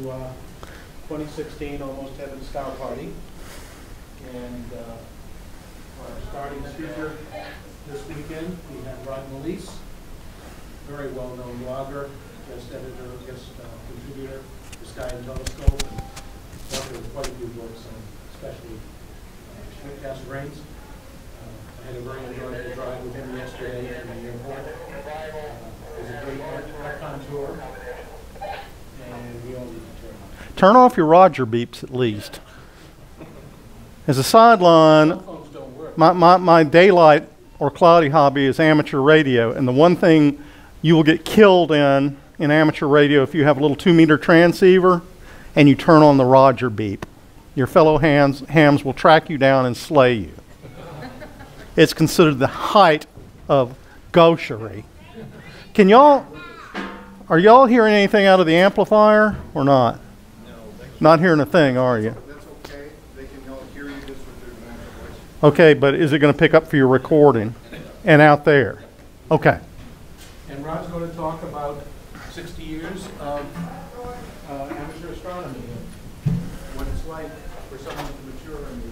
2016 Almost Heaven Star Party. And our starting speaker this weekend, we have Rod Melise, very well-known blogger, guest editor, guest contributor to Sky and Telescope, and author of quite a few books, especially Schmidt-Cast Brains. I had a very enjoyable drive with him yesterday at the airport. It was a great marathon tour, and we all need to turn off your Roger beeps at least. As a sideline, my daylight or cloudy hobby is amateur radio, and the one thing you will get killed in amateur radio if you have a little 2-meter transceiver and you turn on the Roger beep. Your fellow hams will track you down and slay you. It's considered the height of gaucherie. Are y'all hearing anything out of the amplifier or not? No. Not hearing a thing, are you? That's okay. They can all hear you just with their natural voice. Okay, but is it going to pick up for your recording and out there? Okay. And Rod's going to talk about 60 years of amateur astronomy and what it's like for someone to mature in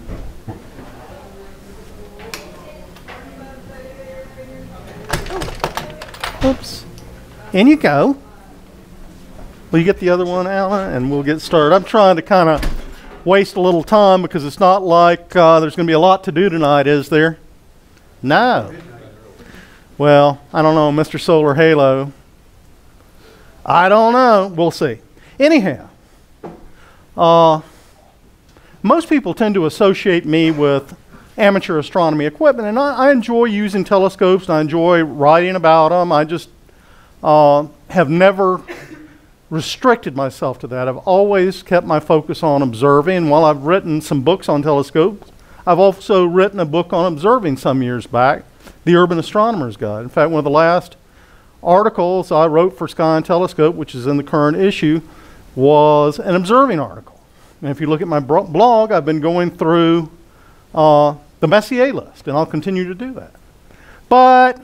the Oops. In you go. Will you get the other one, Alan? And we'll get started. I'm trying to kind of waste a little time because it's not like there's going to be a lot to do tonight, is there? No. Well, I don't know, Mr. Solar Halo. I don't know. We'll see. Anyhow, most people tend to associate me with amateur astronomy equipment, and I enjoy using telescopes, and I enjoy writing about them. I just have never restricted myself to that. I've always kept my focus on observing. While I've written some books on telescopes, I've also written a book on observing some years back, The Urban Astronomer's Guide. In fact, one of the last articles I wrote for Sky and Telescope, which is in the current issue, was an observing article. And if you look at my blog, I've been going through the Messier list, and I'll continue to do that. But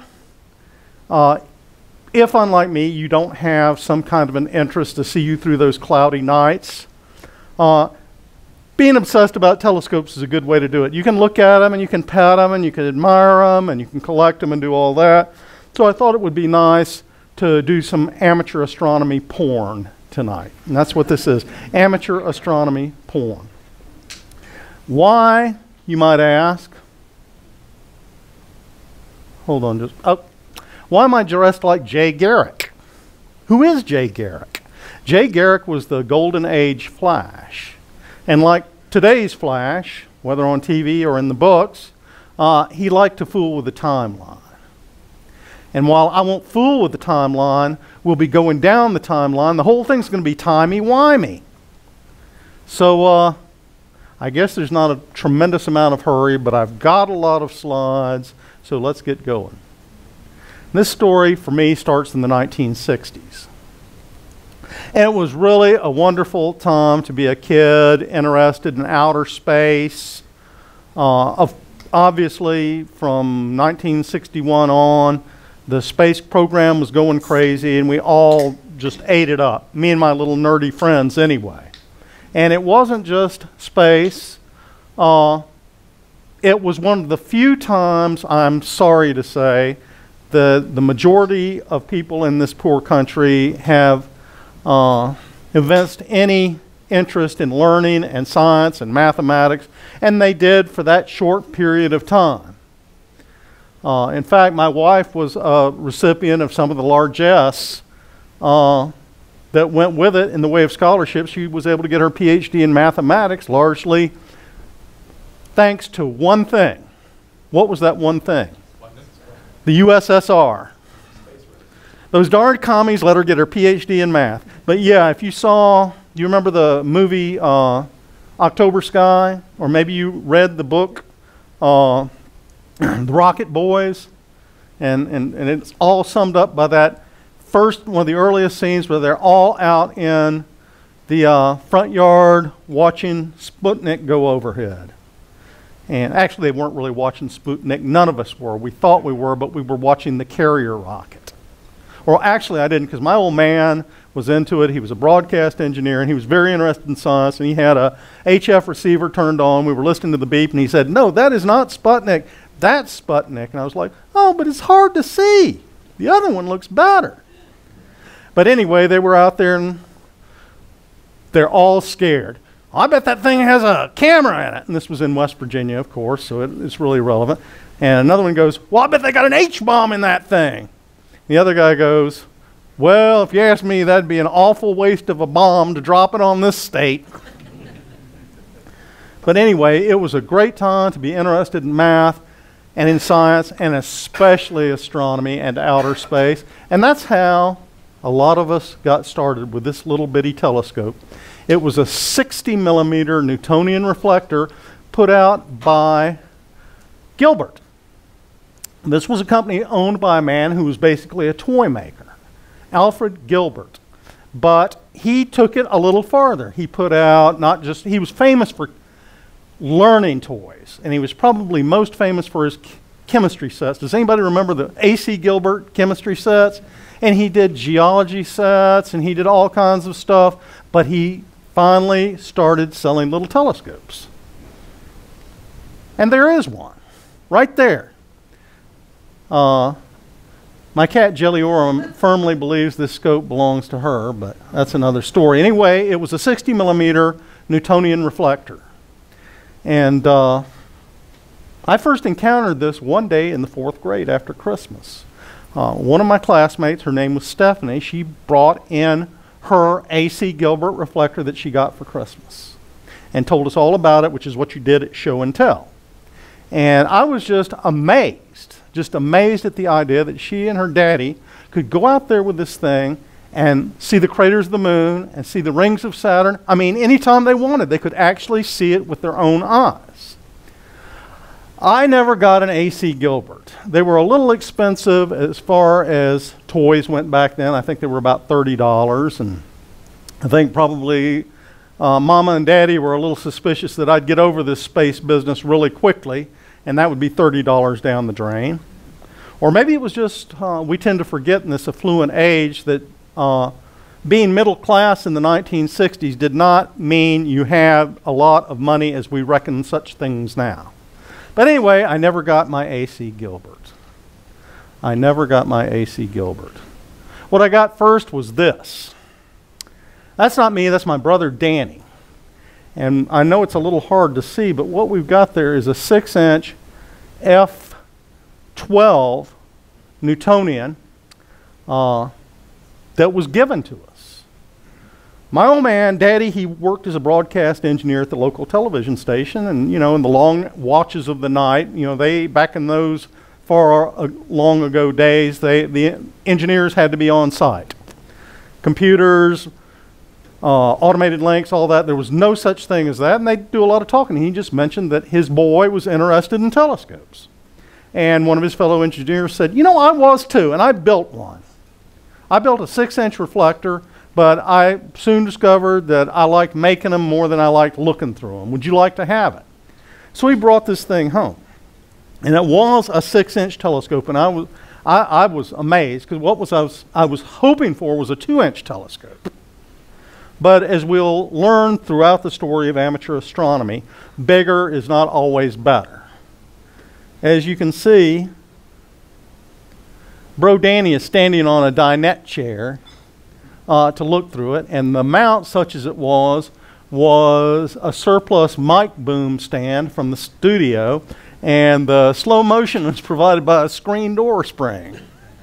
if, unlike me, you don't have some kind of an interest to see you through those cloudy nights, being obsessed about telescopes is a good way to do it. You can look at them, and you can pet them, and you can admire them, and you can collect them and do all that. So I thought it would be nice to do some amateur astronomy porn tonight. And that's what this is, amateur astronomy porn. Why, you might ask? Hold on, why am I dressed like Jay Garrick? Who is Jay Garrick? Jay Garrick was the golden age Flash. And like today's Flash, whether on TV or in the books, he liked to fool with the timeline. And while I won't fool with the timeline, we'll be going down the timeline. The whole thing's going to be timey-wimey. So I guess there's not a tremendous amount of hurry, but I've got a lot of slides, so let's get going. This story, for me, starts in the 1960s. And it was really a wonderful time to be a kid interested in outer space. Obviously, from 1961 on, the space program was going crazy, and we all just ate it up, me and my little nerdy friends anyway. And it wasn't just space. It was one of the few times, I'm sorry to say, the majority of people in this poor country have evinced any interest in learning and science and mathematics, and they did for that short period of time. In fact, my wife was a recipient of some of the largesse that went with it in the way of scholarships. She was able to get her PhD in mathematics largely thanks to one thing. What was that one thing? The USSR. Those darn commies let her get her PhD in math. But yeah, if you saw, you remember the movie October Sky? Or maybe you read the book The Rocket Boys? And it's all summed up by that first, one of the earliest scenes where they're all out in the front yard watching Sputnik go overhead. And actually, they weren't really watching Sputnik. None of us were. We thought we were, but we were watching the carrier rocket. Or actually, I didn't, because my old man was into it. He was a broadcast engineer, and he was very interested in science, and he had a HF receiver turned on. We were listening to the beep, and he said, "No, that is not Sputnik. That's Sputnik." And I was like, "Oh, but it's hard to see. The other one looks better." But anyway, they were out there, and they're all scared. "I bet that thing has a camera in it." And this was in West Virginia, of course, so it's really relevant. And another one goes, "Well, I bet they got an H-bomb in that thing." The other guy goes, "Well, if you ask me, that'd be an awful waste of a bomb to drop it on this state." But anyway, it was a great time to be interested in math and in science, and especially astronomy and outer space. And that's how a lot of us got started with this little bitty telescope. It was a 60 millimeter Newtonian reflector put out by Gilbert. This was a company owned by a man who was basically a toy maker, Alfred Gilbert. But he took it a little farther. He put out he was famous for learning toys, and he was probably most famous for his chemistry sets. Does anybody remember the A.C. Gilbert chemistry sets? And he did geology sets, and he did all kinds of stuff, but he finally started selling little telescopes. And there is one, right there. My cat Jelly Orem firmly believes this scope belongs to her, but that's another story. Anyway, it was a 60 millimeter Newtonian reflector. And I first encountered this one day in the 4th grade after Christmas. One of my classmates, her name was Stephanie, she brought in her A.C. Gilbert reflector that she got for Christmas and told us all about it, which is what you did at show and tell. And I was just amazed at the idea that she and her daddy could go out there with this thing and see the craters of the moon and see the rings of Saturn. I mean, anytime they wanted, they could actually see it with their own eyes. I never got an A.C. Gilbert. They were a little expensive as far as toys went back then. I think they were about $30, and I think probably Mama and Daddy were a little suspicious that I'd get over this space business really quickly, and that would be $30 down the drain. Or maybe it was just we tend to forget in this affluent age that being middle class in the 1960s did not mean you had a lot of money as we reckon such things now. But anyway, I never got my A.C. Gilbert. I never got my A.C. Gilbert. What I got first was this. That's not me, that's my brother Danny. And I know it's a little hard to see, but what we've got there is a 6-inch F12 Newtonian that was given to us. My old man, Daddy, he worked as a broadcast engineer at the local television station, and you know, in the long watches of the night, you know, back in those far long ago days, the engineers had to be on site. Computers, automated links, all that. There was no such thing as that, and they do a lot of talking. He just mentioned that his boy was interested in telescopes. And one of his fellow engineers said, "You know, I was too, and I built one. I built a 6-inch reflector, but I soon discovered that I liked making them more than I liked looking through them. Would you like to have it?" So he brought this thing home. And it was a 6-inch telescope, and I was amazed, because what I was hoping for was a 2-inch telescope. But as we'll learn throughout the story of amateur astronomy, bigger is not always better. As you can see, Bro Danny is standing on a dinette chair to look through it, and the mount, such as it was a surplus mic boom stand from the studio, and the slow motion was provided by a screen door spring.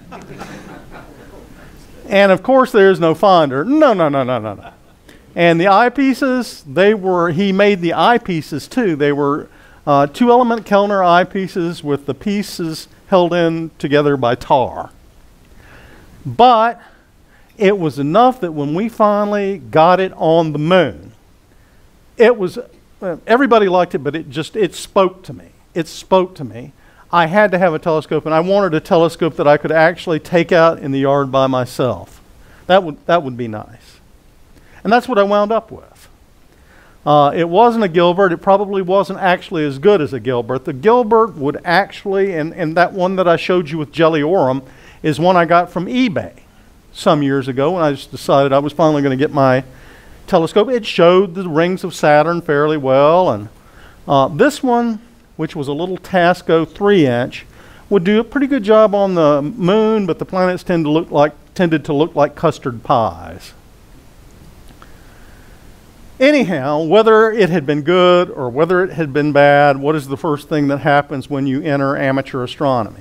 And of course there is no finder. No. And the eyepieces, he made the eyepieces too. They were 2-element Kellner eyepieces with the pieces held in together by tar. But it was enough that when we finally got it on the moon, it was, everybody liked it, but it spoke to me. It spoke to me. I had to have a telescope, and I wanted a telescope that I could actually take out in the yard by myself. That would be nice. And that's what I wound up with. It wasn't a Gilbert. It probably wasn't actually as good as a Gilbert. The Gilbert would actually, and that one that I showed you with Jelly Orem, is one I got from eBay. some years ago when I just decided I was finally going to get my telescope. It showed the rings of Saturn fairly well, and this one, which was a little Tasco 3-inch, would do a pretty good job on the moon, but the planets tended to look like custard pies. Anyhow, whether it had been good or whether it had been bad, what is the first thing that happens when you enter amateur astronomy?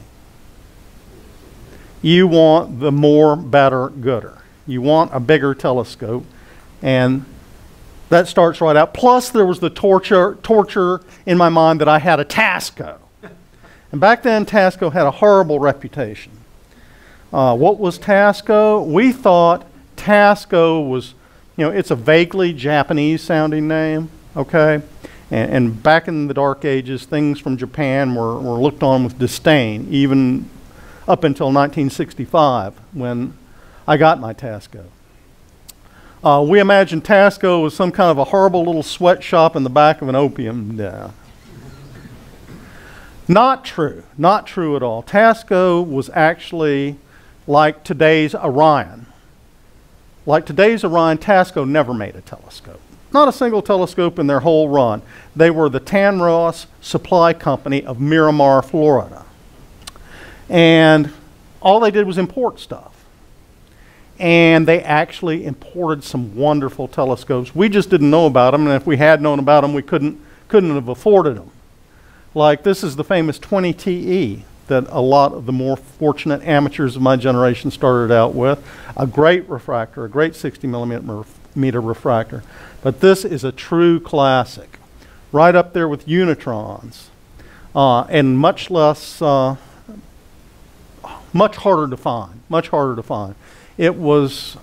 You want the more, better, gooder. You want a bigger telescope, and that starts right out. Plus, there was the torture in my mind that I had a Tasco. And back then, Tasco had a horrible reputation. What was Tasco? We thought Tasco was, it's a vaguely Japanese-sounding name, okay? And back in the Dark Ages, things from Japan were looked on with disdain, even up until 1965, when I got my Tasco. We imagined Tasco was some kind of a horrible little sweatshop in the back of an opium den. Not true. Not true at all. Tasco was actually like today's Orion. Like today's Orion, Tasco never made a telescope. Not a single telescope in their whole run. They were the Tanros Supply Company of Miramar, Florida. And all they did was import stuff. And they actually imported some wonderful telescopes. We just didn't know about them, and if we had known about them, we couldn't have afforded them. Like, this is the famous 20TE that a lot of the more fortunate amateurs of my generation started out with. A great refractor, a great 60 millimeter refractor. But this is a true classic. Right up there with Unitrons. And much less, much harder to find. Much harder to find. It was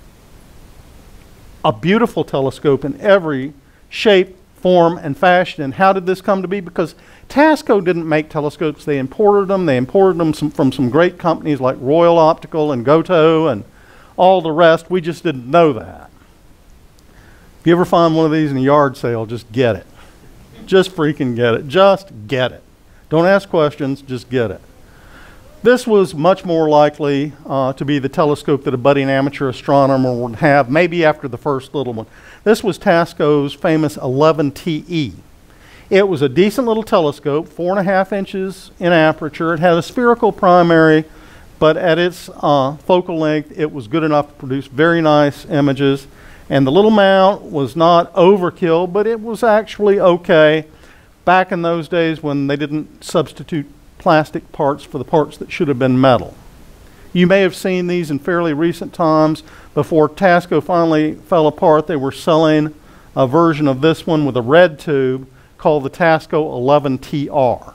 a beautiful telescope in every shape, form, and fashion. And how did this come to be? Because Tasco didn't make telescopes. They imported them. They imported them from some great companies like Royal Optical and Goto and all the rest. We just didn't know that. If you ever find one of these in a yard sale, just get it. Just freaking get it. Just get it. Don't ask questions. Just get it. This was much more likely to be the telescope that a budding amateur astronomer would have, maybe after the first little one. This was Tasco's famous 11TE. It was a decent little telescope, 4.5 inches in aperture. It had a spherical primary, but at its focal length, it was good enough to produce very nice images. And the little mount was not overkill, but it was actually okay back in those days when they didn't substitute plastic parts for the parts that should have been metal. You may have seen these in fairly recent times. Before Tasco finally fell apart, they were selling a version of this one with a red tube called the Tasco 11TR.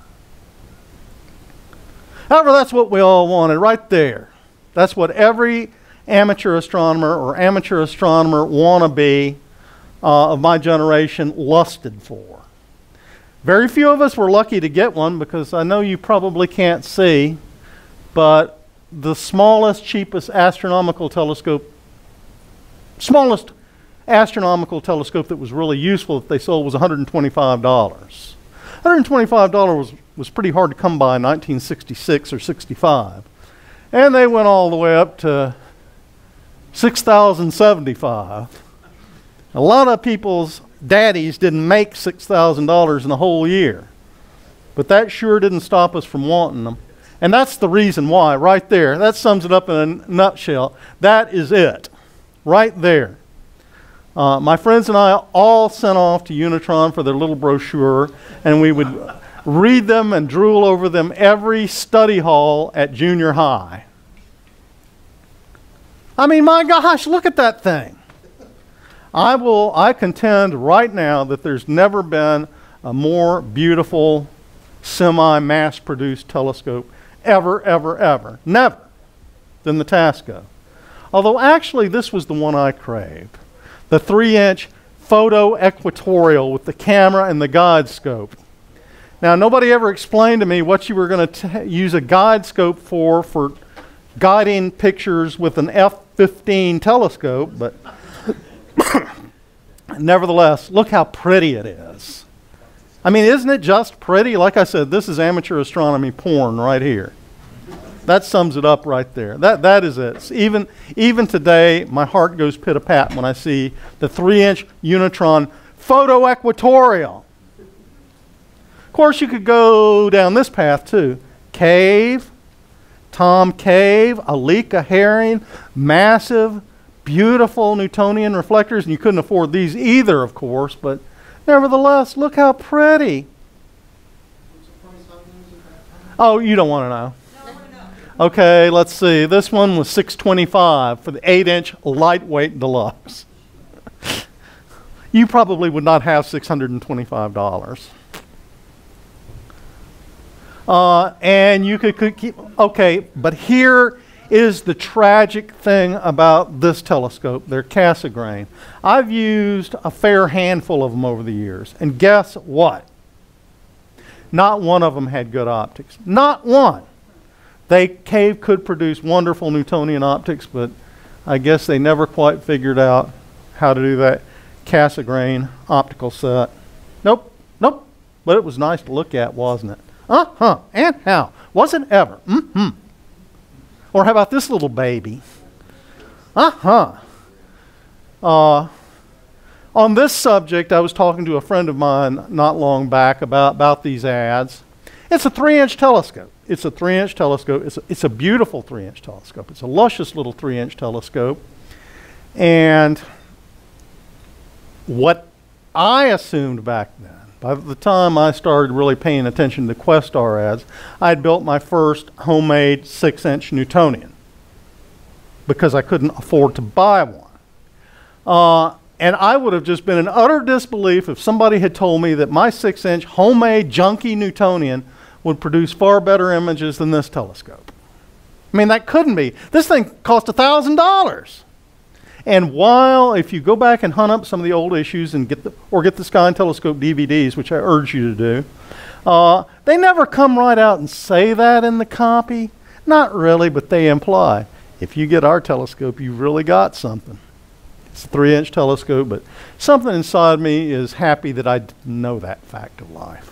However, that's what we all wanted right there. That's what every amateur astronomer or amateur astronomer wannabe of my generation lusted for. Very few of us were lucky to get one, because I know you probably can't see, but the smallest, cheapest astronomical telescope that was really useful that they sold was $125. $125 was pretty hard to come by in 1966 or 65. And they went all the way up to $6,075. A lot of people's daddies didn't make $6,000 in a whole year. But that sure didn't stop us from wanting them. And that's the reason why, right there. That sums it up in a nutshell. That is it, right there. My friends and I all sent off to Unitron for their little brochure, and we would read them and drool over them every study hall at junior high. I mean, my gosh, look at that thing. I contend right now that there's never been a more beautiful semi-mass-produced telescope ever, ever, ever, never, than the Tasco. Although actually this was the one I craved. The 3-inch photo equatorial with the camera and the guide scope. Now, nobody ever explained to me what you were going to use a guide scope for guiding pictures with an F-15 telescope, but nevertheless, look how pretty it is. I mean, isn't it just pretty? Like I said, this is amateur astronomy porn right here. That sums it up right there. That is it. Even today, my heart goes pit-a-pat when I see the 3-inch Unitron photo-equatorial. Of course, you could go down this path too. Cave, Tom Cave, Alika Herring, massive, beautiful Newtonian reflectors, and you couldn't afford these either, of course, but nevertheless, look how pretty. Oh, you don't want to know. Okay, let's see. This one was $625 for the 8-inch lightweight deluxe. You probably would not have $625. And you could keep, okay, but here is the tragic thing about this telescope. They're Cassegrain. I've used a fair handful of them over the years, and guess what? Not one of them had good optics. Not one. Cave could produce wonderful Newtonian optics, but I guess they never quite figured out how to do that Cassegrain optical set. Nope, nope. But it was nice to look at, wasn't it? Uh-huh, and how? Wasn't ever. Mm-hmm. Or how about this little baby? Uh-huh. On this subject, I was talking to a friend of mine not long back about these ads. It's a 3-inch telescope. It's a 3-inch telescope. It's a beautiful 3-inch telescope. It's a luscious little 3-inch telescope. And what I assumed back then, by the time I started really paying attention to Questar ads, I had built my first homemade 6-inch Newtonian because I couldn't afford to buy one. And I would have just been in utter disbelief if somebody had told me that my 6-inch homemade junky Newtonian would produce far better images than this telescope. I mean, that couldn't be. This thing cost $1,000. And while, if you go back and hunt up some of the old issues and get the Sky and Telescope DVDs, which I urge you to do, they never come right out and say that in the copy. Not really, but they imply, if you get our telescope, you've really got something. It's a 3-inch telescope, but something inside me is happy that I didn't know that fact of life.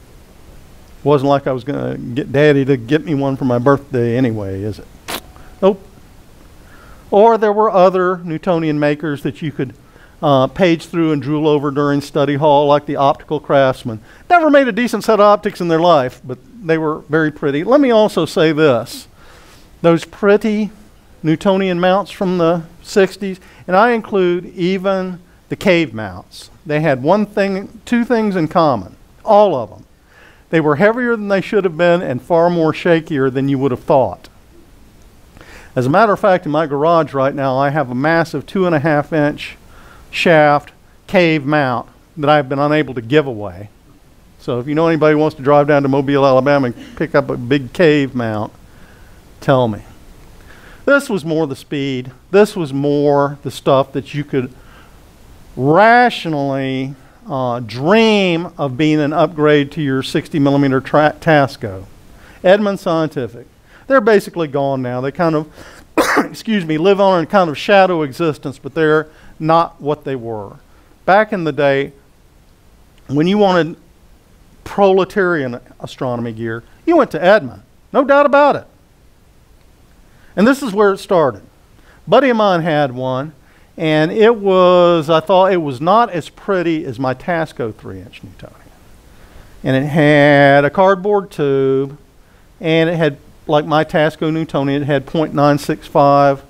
It wasn't like I was going to get Daddy to get me one for my birthday anyway, is it? Nope. Or there were other Newtonian makers that you could page through and drool over during study hall, like the Optical Craftsman. Never made a decent set of optics in their life, but they were very pretty. Let me also say this. Those pretty Newtonian mounts from the 60s, and I include even the cave mounts. They had two things in common, all of them. They were heavier than they should have been and far more shakier than you would have thought. As a matter of fact, in my garage right now, I have a massive 2.5-inch shaft cave mount that I've been unable to give away. So if you know anybody who wants to drive down to Mobile, Alabama and pick up a big cave mount, tell me. This was more the speed. This was more the stuff that you could rationally dream of being an upgrade to your 60mm Tasco. Edmund Scientific. They're basically gone now. They kind of, excuse me, live on in kind of shadow existence, but they're not what they were. Back in the day, when you wanted proletarian astronomy gear, you went to Edmund. No doubt about it. And this is where it started. A buddy of mine had one, and it was, I thought it was not as pretty as my Tasco 3-inch Newtonian. And it had a cardboard tube, and it had, like my Tasco Newtonian, it had .965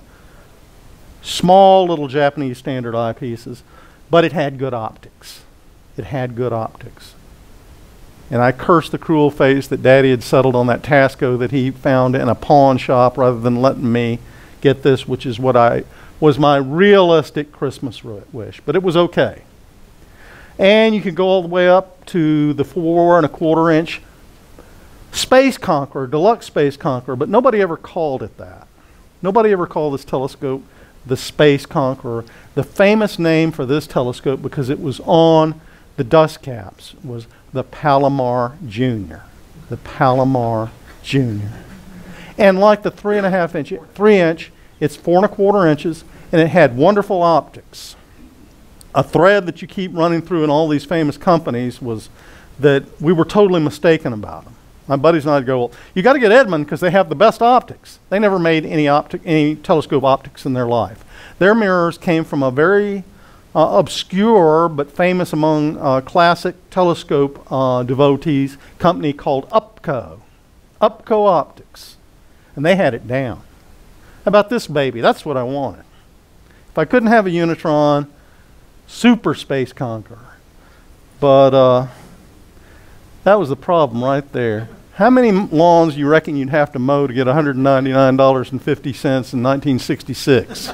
small little Japanese standard eyepieces, but it had good optics. It had good optics. And I cursed the cruel face that Daddy had settled on that Tasco that he found in a pawn shop rather than letting me get this, which is what was my realistic Christmas wish. But it was okay. And you could go all the way up to the 4.25-inch Space Conqueror, Deluxe Space Conqueror, but nobody ever called it that. Nobody ever called this telescope the Space Conqueror. The famous name for this telescope, because it was on the dust caps, was the Palomar Jr. The Palomar Jr. And like the 3-inch, it's 4.25 inches, and it had wonderful optics. A thread that you keep running through in all these famous companies was that we were totally mistaken about them. My buddies and I would go, well, you got to get Edmund because they have the best optics. They never made any telescope optics in their life. Their mirrors came from a very obscure but famous among classic telescope devotees company called Upco Optics. And they had it down. How about this baby? That's what I wanted. If I couldn't have a Unitron, Super Space Conqueror. But that was the problem right there. How many lawns do you reckon you'd have to mow to get $199.50 in 1966?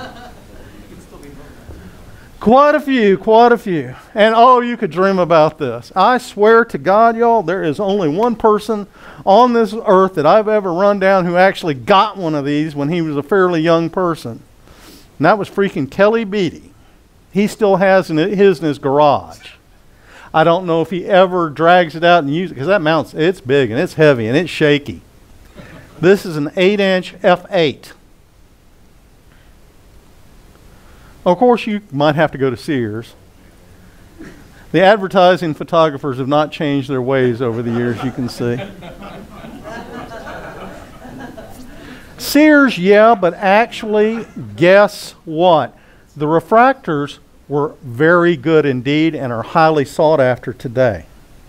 Quite a few. And oh, you could dream about this. I swear to God, y'all, there is only one person on this earth that I've ever run down who actually got one of these when he was a fairly young person. And that was freaking Kelly Beatty. He still has his in his garage. I don't know if he ever drags it out and uses it, because that mount's, it's big and it's heavy and it's shaky. This is an 8-inch f8. Of course, you might have to go to Sears. The advertising photographers have not changed their ways over the years, you can see. Sears, yeah, but actually, guess what? The refractors were very good indeed and are highly sought after today.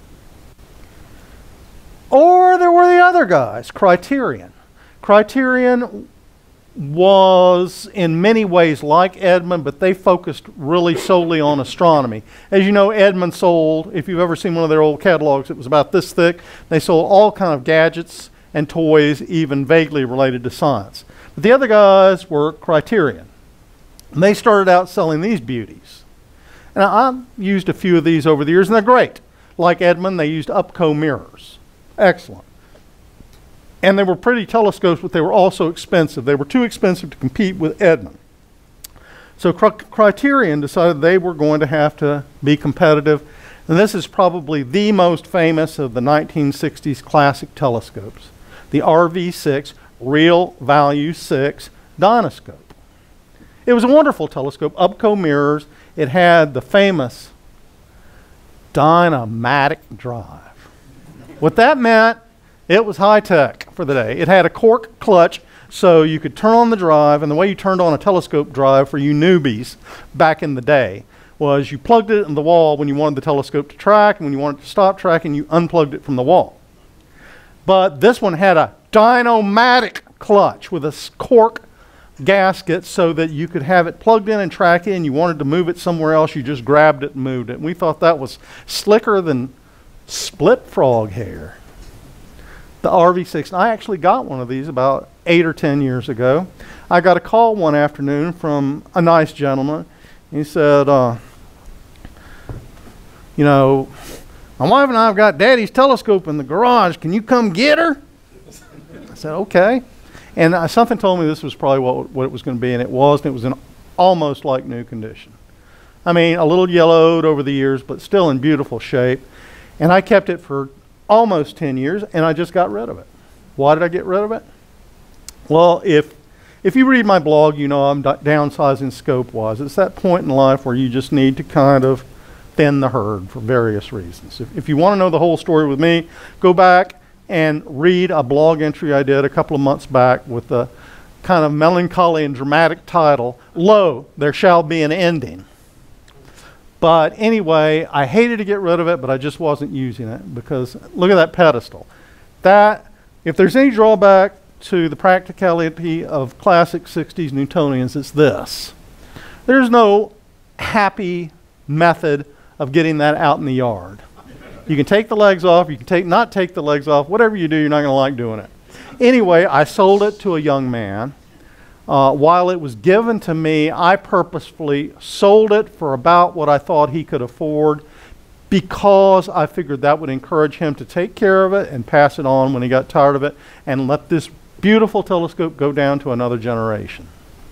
Or there were the other guys, Criterion. Criterion was in many ways like Edmund, but they focused really solely on astronomy. As you know, Edmund sold, if you've ever seen one of their old catalogs, it was about this thick. They sold all kind of gadgets and toys, even vaguely related to science. But the other guys were Criterion. And they started out selling these beauties. And I've used a few of these over the years, and they're great. Like Edmund, they used Upco mirrors. Excellent. And they were pretty telescopes, but they were also expensive. They were too expensive to compete with Edmund. So Criterion decided they were going to have to be competitive. And this is probably the most famous of the 1960s classic telescopes, the RV6, Real Value 6 Dynoscope. It was a wonderful telescope, Upco mirrors. It had the famous Dynamatic drive. What that meant, it was high tech for the day. It had a cork clutch, so you could turn on the drive, and the way you turned on a telescope drive for you newbies back in the day was you plugged it in the wall when you wanted the telescope to track, and when you wanted it to stop tracking, you unplugged it from the wall. But this one had a Dynomatic clutch with a cork gasket so that you could have it plugged in and track it, and you wanted to move it somewhere else, you just grabbed it and moved it. And we thought that was slicker than split frog hair. The RV6. I actually got one of these about 8 or 10 years ago. I got a call one afternoon from a nice gentleman. He said, you know, my wife and I have got Daddy's telescope in the garage. Can you come get her? I said, okay. And something told me this was probably what it was going to be, and it was. And it was in almost like new condition. I mean, a little yellowed over the years, but still in beautiful shape. And I kept it for almost 10 years, and I just got rid of it. Why did I get rid of it? Well, if you read my blog, you know I'm downsizing scope-wise. It's that point in life where you just need to kind of thin the herd for various reasons. If you want to know the whole story with me, go back and read a blog entry I did a couple of months back with the kind of melancholy and dramatic title, Lo, There Shall Be an Ending. But anyway, I hated to get rid of it, but I just wasn't using it because look at that pedestal. That, if there's any drawback to the practicality of classic 60s Newtonians, it's this. There's no happy method of getting that out in the yard. You can take the legs off, you can not take the legs off, whatever you do, you're not going to like doing it. Anyway, I sold it to a young man. While it was given to me, I purposefully sold it for about what I thought he could afford because I figured that would encourage him to take care of it and pass it on when he got tired of it and let this beautiful telescope go down to another generation.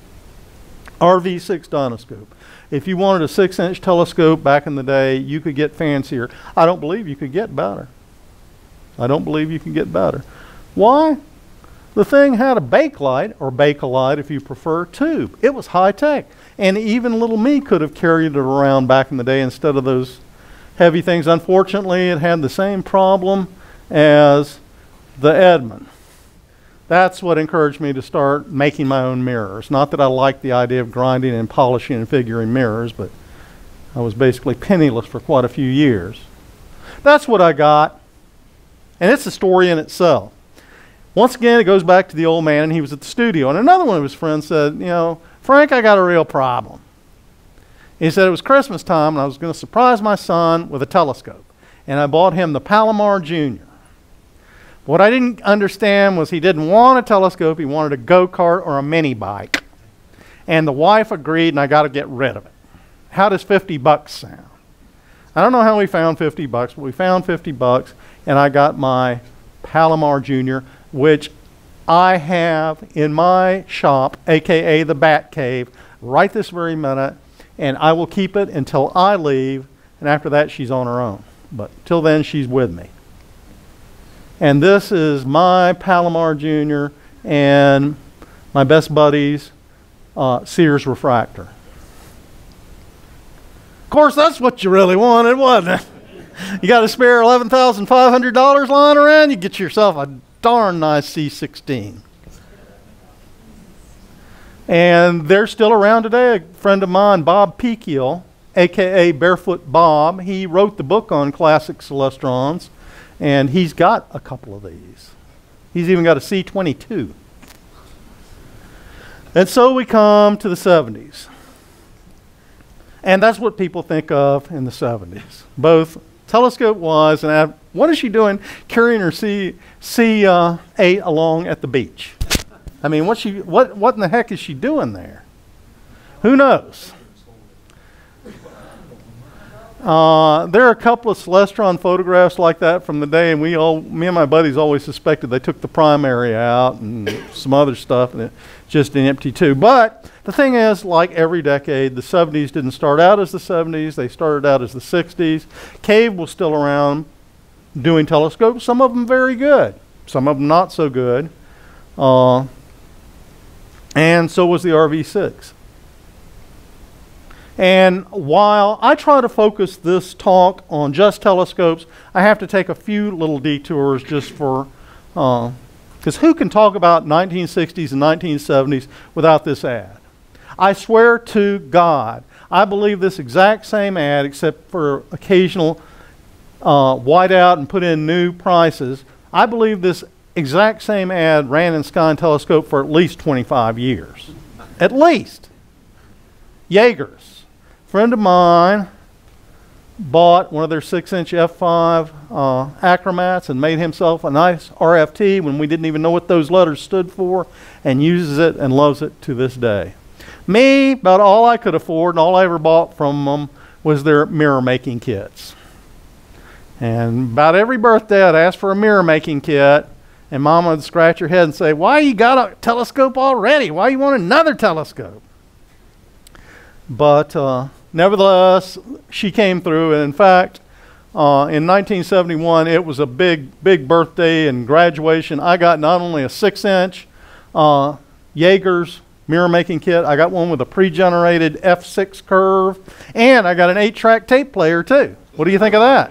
RV6 Dynoscope. If you wanted a 6-inch telescope back in the day, you could get fancier. I don't believe you could get better. I don't believe you can get better. Why? The thing had a bakelite, or Bakelite if you prefer, tube. It was high tech. And even little me could have carried it around back in the day instead of those heavy things. Unfortunately, it had the same problem as the Edmund. That's what encouraged me to start making my own mirrors. Not that I liked the idea of grinding and polishing and figuring mirrors, but I was basically penniless for quite a few years. That's what I got, and it's a story in itself. Once again, it goes back to the old man, and he was at the studio, and another one of his friends said, you know, Frank, I got a real problem. He said it was Christmas time, and I was going to surprise my son with a telescope, and I bought him the Palomar Jr. What I didn't understand was he didn't want a telescope, he wanted a go-kart or a mini bike. And the wife agreed, and I got to get rid of it. How does $50 sound? I don't know how we found $50, but we found $50, and I got my Palomar Jr., which I have in my shop, aka the Bat Cave, right this very minute, and I will keep it until I leave, and after that she's on her own. But till then, she's with me. And this is my Palomar Jr. and my best buddy's Sears refractor. Of course, that's what you really wanted, wasn't it? You got a spare $11,500 lying around, you get yourself a darn nice C16. And they're still around today. A friend of mine, Bob Pekiel, aka Barefoot Bob, he wrote the book on classic Celestrons, and he's got a couple of these. He's even got a C22. And so we come to the 70s. And that's what people think of in the 70s, both telescope-wise and what is she doing carrying her C8 along at the beach? I mean, what in the heck is she doing there? Who knows? There are a couple of Celestron photographs like that from the day, and me and my buddies always suspected they took the primary out and some other stuff, and it's just an empty tube. But the thing is, like every decade, the 70s didn't start out as the 70s. They started out as the 60s. Cave was still around doing telescopes, some of them very good, some of them not so good. And so was the RV6. And while I try to focus this talk on just telescopes, I have to take a few little detours just for, because who can talk about 1960s and 1970s without this ad? I swear to God, I believe this exact same ad, except for occasional whiteout and put in new prices, I believe this exact same ad ran in Sky and Telescope for at least 25 years. At least. Jaegers. Friend of mine bought one of their 6-inch F5 acromats and made himself a nice RFT when we didn't even know what those letters stood for, and uses it and loves it to this day. Me, about all I could afford and all I ever bought from them was their mirror making kits. And about every birthday I'd ask for a mirror making kit, and Mama would scratch her head and say, "Why you got a telescope already? Why you want another telescope?" But nevertheless, she came through, and in fact, in 1971, it was a big birthday and graduation. I got not only a 6-inch Jaegers mirror making kit, I got one with a pre-generated F6 curve, and I got an 8-track tape player too. What do you think of that?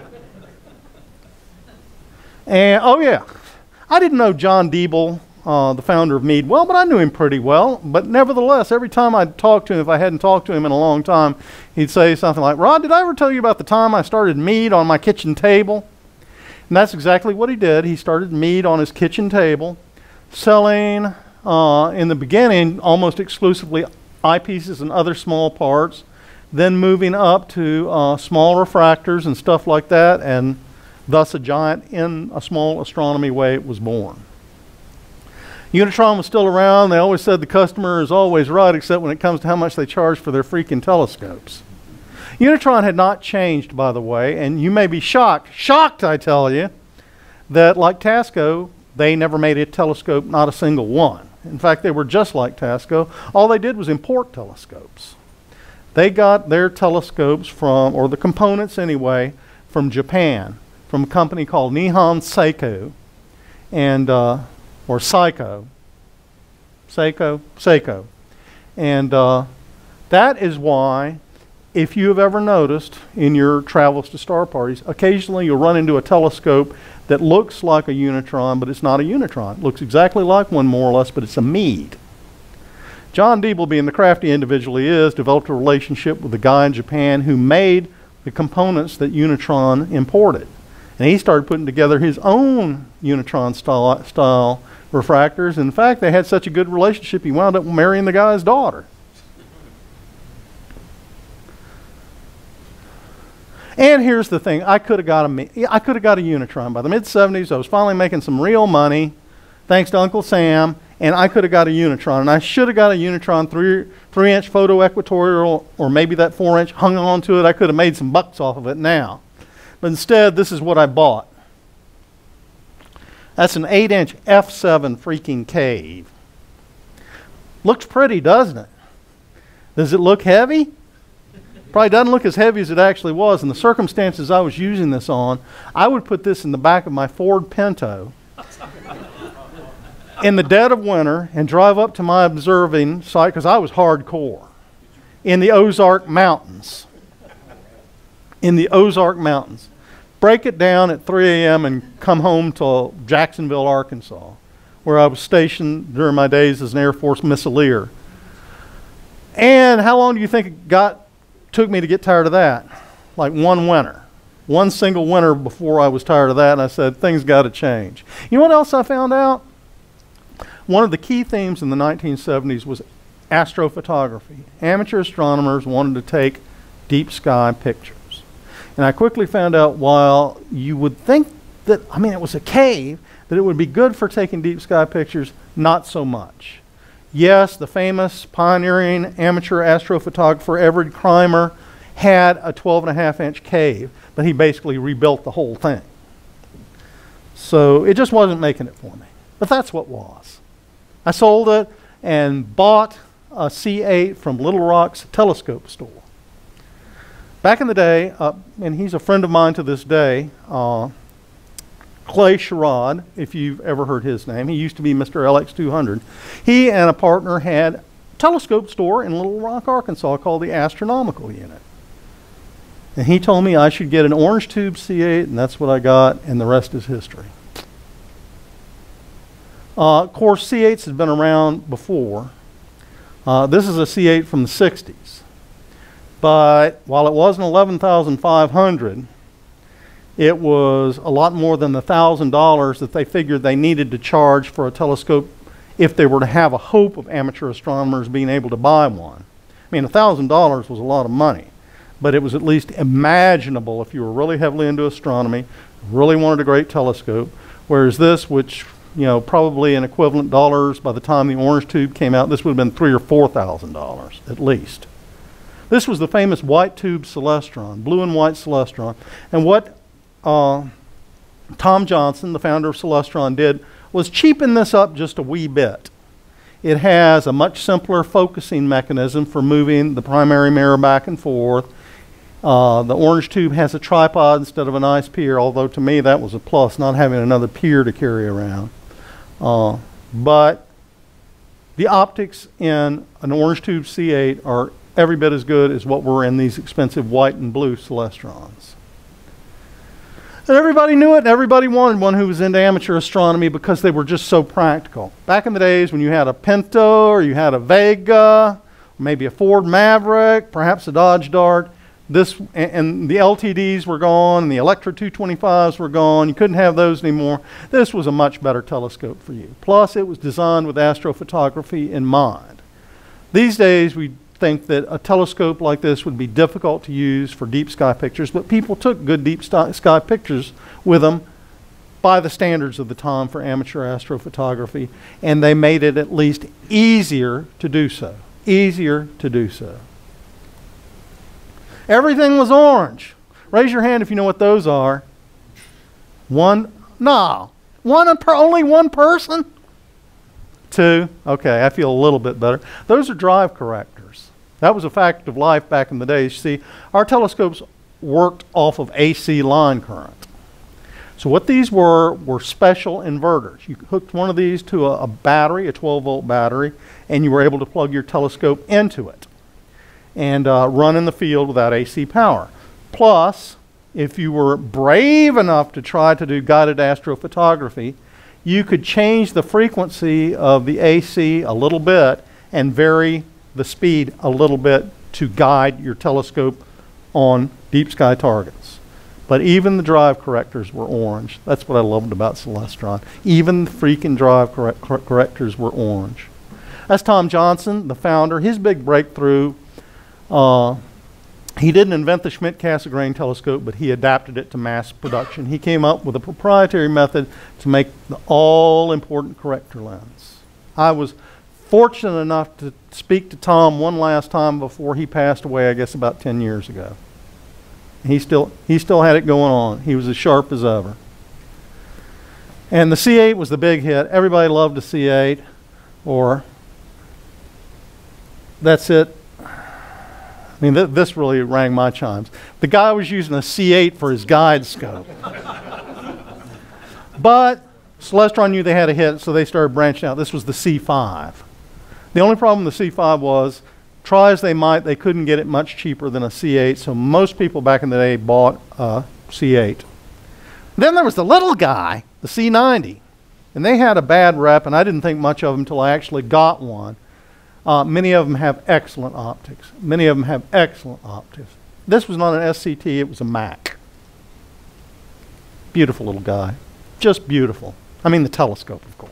And oh yeah, I didn't know John Diebel, the founder of Mead, well, but I knew him pretty well. But nevertheless, every time I'd talk to him, if I hadn't talked to him in a long time, he'd say something like, "Rod, did I ever tell you about the time I started Mead on my kitchen table?" And that's exactly what he did. He started Mead on his kitchen table, selling, in the beginning, almost exclusively eyepieces and other small parts, then moving up to small refractors and stuff like that, and thus a giant in a small astronomy way was born. Unitron was still around. They always said the customer is always right, except when it comes to how much they charge for their freaking telescopes. Unitron had not changed, by the way, and you may be shocked, I tell you, that like Tasco, they never made a telescope, not a single one. In fact, they were just like Tasco. All they did was import telescopes. They got their telescopes from, or the components anyway, from Japan, from a company called Nihon Seiko, and or Seiko. And that is why, if you have ever noticed in your travels to star parties, occasionally you'll run into a telescope that looks like a unitron, but it's not a unitron. It looks exactly like one, more or less, but it's a Meade. John Diebel, being the crafty individual he is, developed a relationship with a guy in Japan who made the components that Unitron imported. And he started putting together his own Unitron style refractors. In fact, they had such a good relationship, he wound up marrying the guy's daughter. And here's the thing, I could have got a Unitron. By the mid-70s, I was finally making some real money, thanks to Uncle Sam, and I could have got a Unitron. And I should have got a Unitron 3-inch photo equatorial, or maybe that 4-inch, hung on to it. I could have made some bucks off of it now. But instead, this is what I bought. That's an 8-inch F7 freaking cave. Looks pretty, doesn't it? Does it look heavy? Probably doesn't look as heavy as it actually was. In the circumstances I was using this on, I would put this in the back of my Ford Pinto in the dead of winter and drive up to my observing site, because I was hardcore, in the Ozark Mountains. In the Ozark Mountains. Break it down at 3 a.m. and come home to Jacksonville, Arkansas, where I was stationed during my days as an Air Force missileer. And how long do you think it took me to get tired of that? Like one winter. One single winter before I was tired of that, and I said, things got to change. You know what else I found out? One of the key themes in the 1970s was astrophotography. Amateur astronomers wanted to take deep sky pictures. And I quickly found out, while you would think that, I mean, it was a cave, that it would be good for taking deep sky pictures, not so much. Yes, the famous pioneering amateur astrophotographer Everett Kreimer had a 12.5-inch cave, but he basically rebuilt the whole thing. So it just wasn't making it for me. But that's what was. I sold it and bought a C8 from Little Rock's telescope store. Back in the day, and he's a friend of mine to this day, Clay Sherrod, if you've ever heard his name. He used to be Mr. LX200. He and a partner had a telescope store in Little Rock, Arkansas called the Astronomical Unit. And he told me I should get an orange tube C8, and that's what I got, and the rest is history. Of course, C8s had been around before. This is a C8 from the 60s. But while it wasn't $11,500, it was a lot more than the $1,000 that they figured they needed to charge for a telescope if they were to have a hope of amateur astronomers being able to buy one. I mean, $1,000 was a lot of money, but it was at least imaginable if you were really heavily into astronomy, really wanted a great telescope, whereas this, which, you know, probably in equivalent dollars by the time the orange tube came out, this would have been $3,000 or $4,000 at least. This was the famous white tube Celestron, blue and white Celestron. And what Tom Johnson, the founder of Celestron, did was cheapen this up just a wee bit. It has a much simpler focusing mechanism for moving the primary mirror back and forth. The orange tube has a tripod instead of a nice pier, although to me that was a plus, not having another pier to carry around. But the optics in an orange tube C8 are every bit as good as what were in these expensive white and blue Celestrons. And everybody knew it, and everybody wanted one who was into amateur astronomy because they were just so practical. Back in the days when you had a Pinto, or you had a Vega, maybe a Ford Maverick, perhaps a Dodge Dart, and the LTDs were gone, and the Electra 225s were gone, you couldn't have those anymore. This was a much better telescope for you. Plus, it was designed with astrophotography in mind. These days, we think that a telescope like this would be difficult to use for deep sky pictures, but people took good deep sky pictures with them by the standards of the time for amateur astrophotography, and they made it at least easier to do so. Easier to do so. Everything was orange. Raise your hand if you know what those are. Only one person? Two? Okay, I feel a little bit better. Those are drive correctors. That was a fact of life back in the day. You see, our telescopes worked off of AC line current. So what these were special inverters. You hooked one of these to a battery, a 12-volt battery, and you were able to plug your telescope into it and run in the field without AC power. Plus, if you were brave enough to try to do guided astrophotography, you could change the frequency of the AC a little bit and vary the speed a little bit to guide your telescope on deep sky targets. But even the drive correctors were orange. That's what I loved about Celestron. Even the freaking drive correctors were orange. That's Tom Johnson, the founder. His big breakthrough, he didn't invent the Schmidt-Cassegrain telescope, but he adapted it to mass production. He came up with a proprietary method to make the all-important corrector lens. I was fortunate enough to speak to Tom one last time before he passed away, I guess about 10 years ago. He still had it going on. He was as sharp as ever. And the C8 was the big hit. Everybody loved the C8, or that's it. I mean, this really rang my chimes. The guy was using a C8 for his guide scope. But Celestron knew they had a hit, so they started branching out. This was the C5. The only problem with the C5 was, try as they might, they couldn't get it much cheaper than a C8, so most people back in the day bought a C8. Then there was the little guy, the C90, and they had a bad rep, and I didn't think much of them until I actually got one. Many of them have excellent optics. Many of them have excellent optics. This was not an SCT, it was a Mac. Beautiful little guy. Just beautiful. I mean the telescope, of course.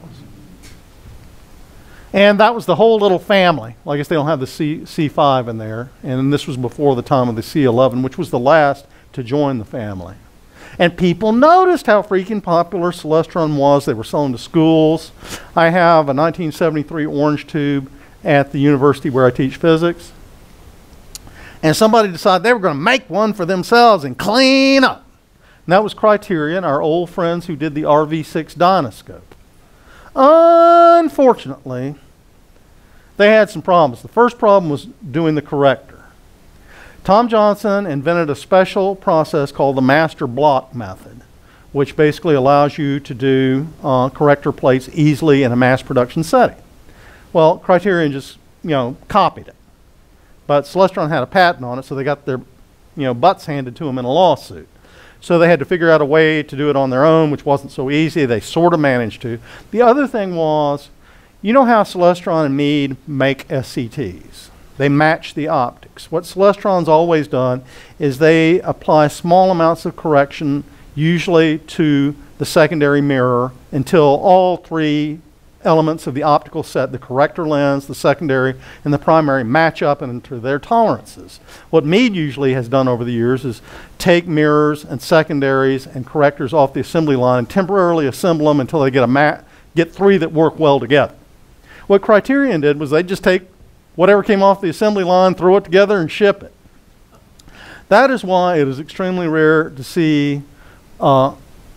And that was the whole little family. Well, I guess they don't have the C5 in there. And this was before the time of the C11, which was the last to join the family. And people noticed how freaking popular Celestron was. They were selling to schools. I have a 1973 orange tube at the university where I teach physics. And somebody decided they were going to make one for themselves and clean up. And that was Criterion, our old friends who did the RV6 Dynoscope. Unfortunately, they had some problems. The first problem was doing the corrector. Tom Johnson invented a special process called the master block method, which basically allows you to do corrector plates easily in a mass production setting. Well, Criterion just, copied it. But Celestron had a patent on it, so they got their, butts handed to them in a lawsuit. So they had to figure out a way to do it on their own, which wasn't so easy. They sort of managed to. The other thing was, you know how Celestron and Meade make SCTs? They match the optics. What Celestron's always done is they apply small amounts of correction, usually to the secondary mirror, until all three elements of the optical set, the corrector lens, the secondary, and the primary, match up into their tolerances. What Meade usually has done over the years is take mirrors and secondaries and correctors off the assembly line and temporarily assemble them until they get three that work well together. What Criterion did was they just take whatever came off the assembly line, throw it together, and ship it. That is why it is extremely rare to see a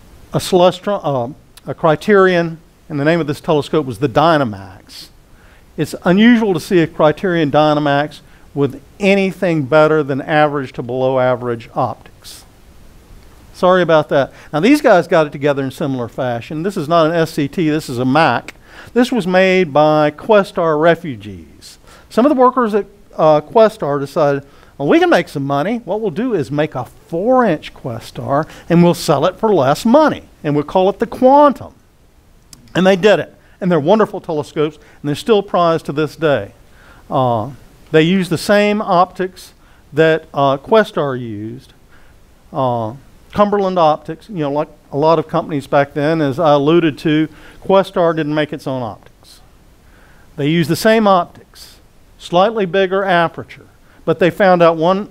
Criterion, and the name of this telescope was the Dynamax. It's unusual to see a Criterion Dynamax with anything better than average to below average optics. Sorry about that. Now these guys got it together in similar fashion. This is not an SCT, this is a Mac. This was made by Questar refugees. Some of the workers at Questar decided, well, we can make some money. What we'll do is make a 4-inch Questar and we'll sell it for less money. And we'll call it the Quantum. And they did it. And they're wonderful telescopes, and they're still prized to this day. They use the same optics that Questar used. Cumberland Optics, like a lot of companies back then, as I alluded to, Questar didn't make its own optics. They used the same optics, slightly bigger aperture, but they found out one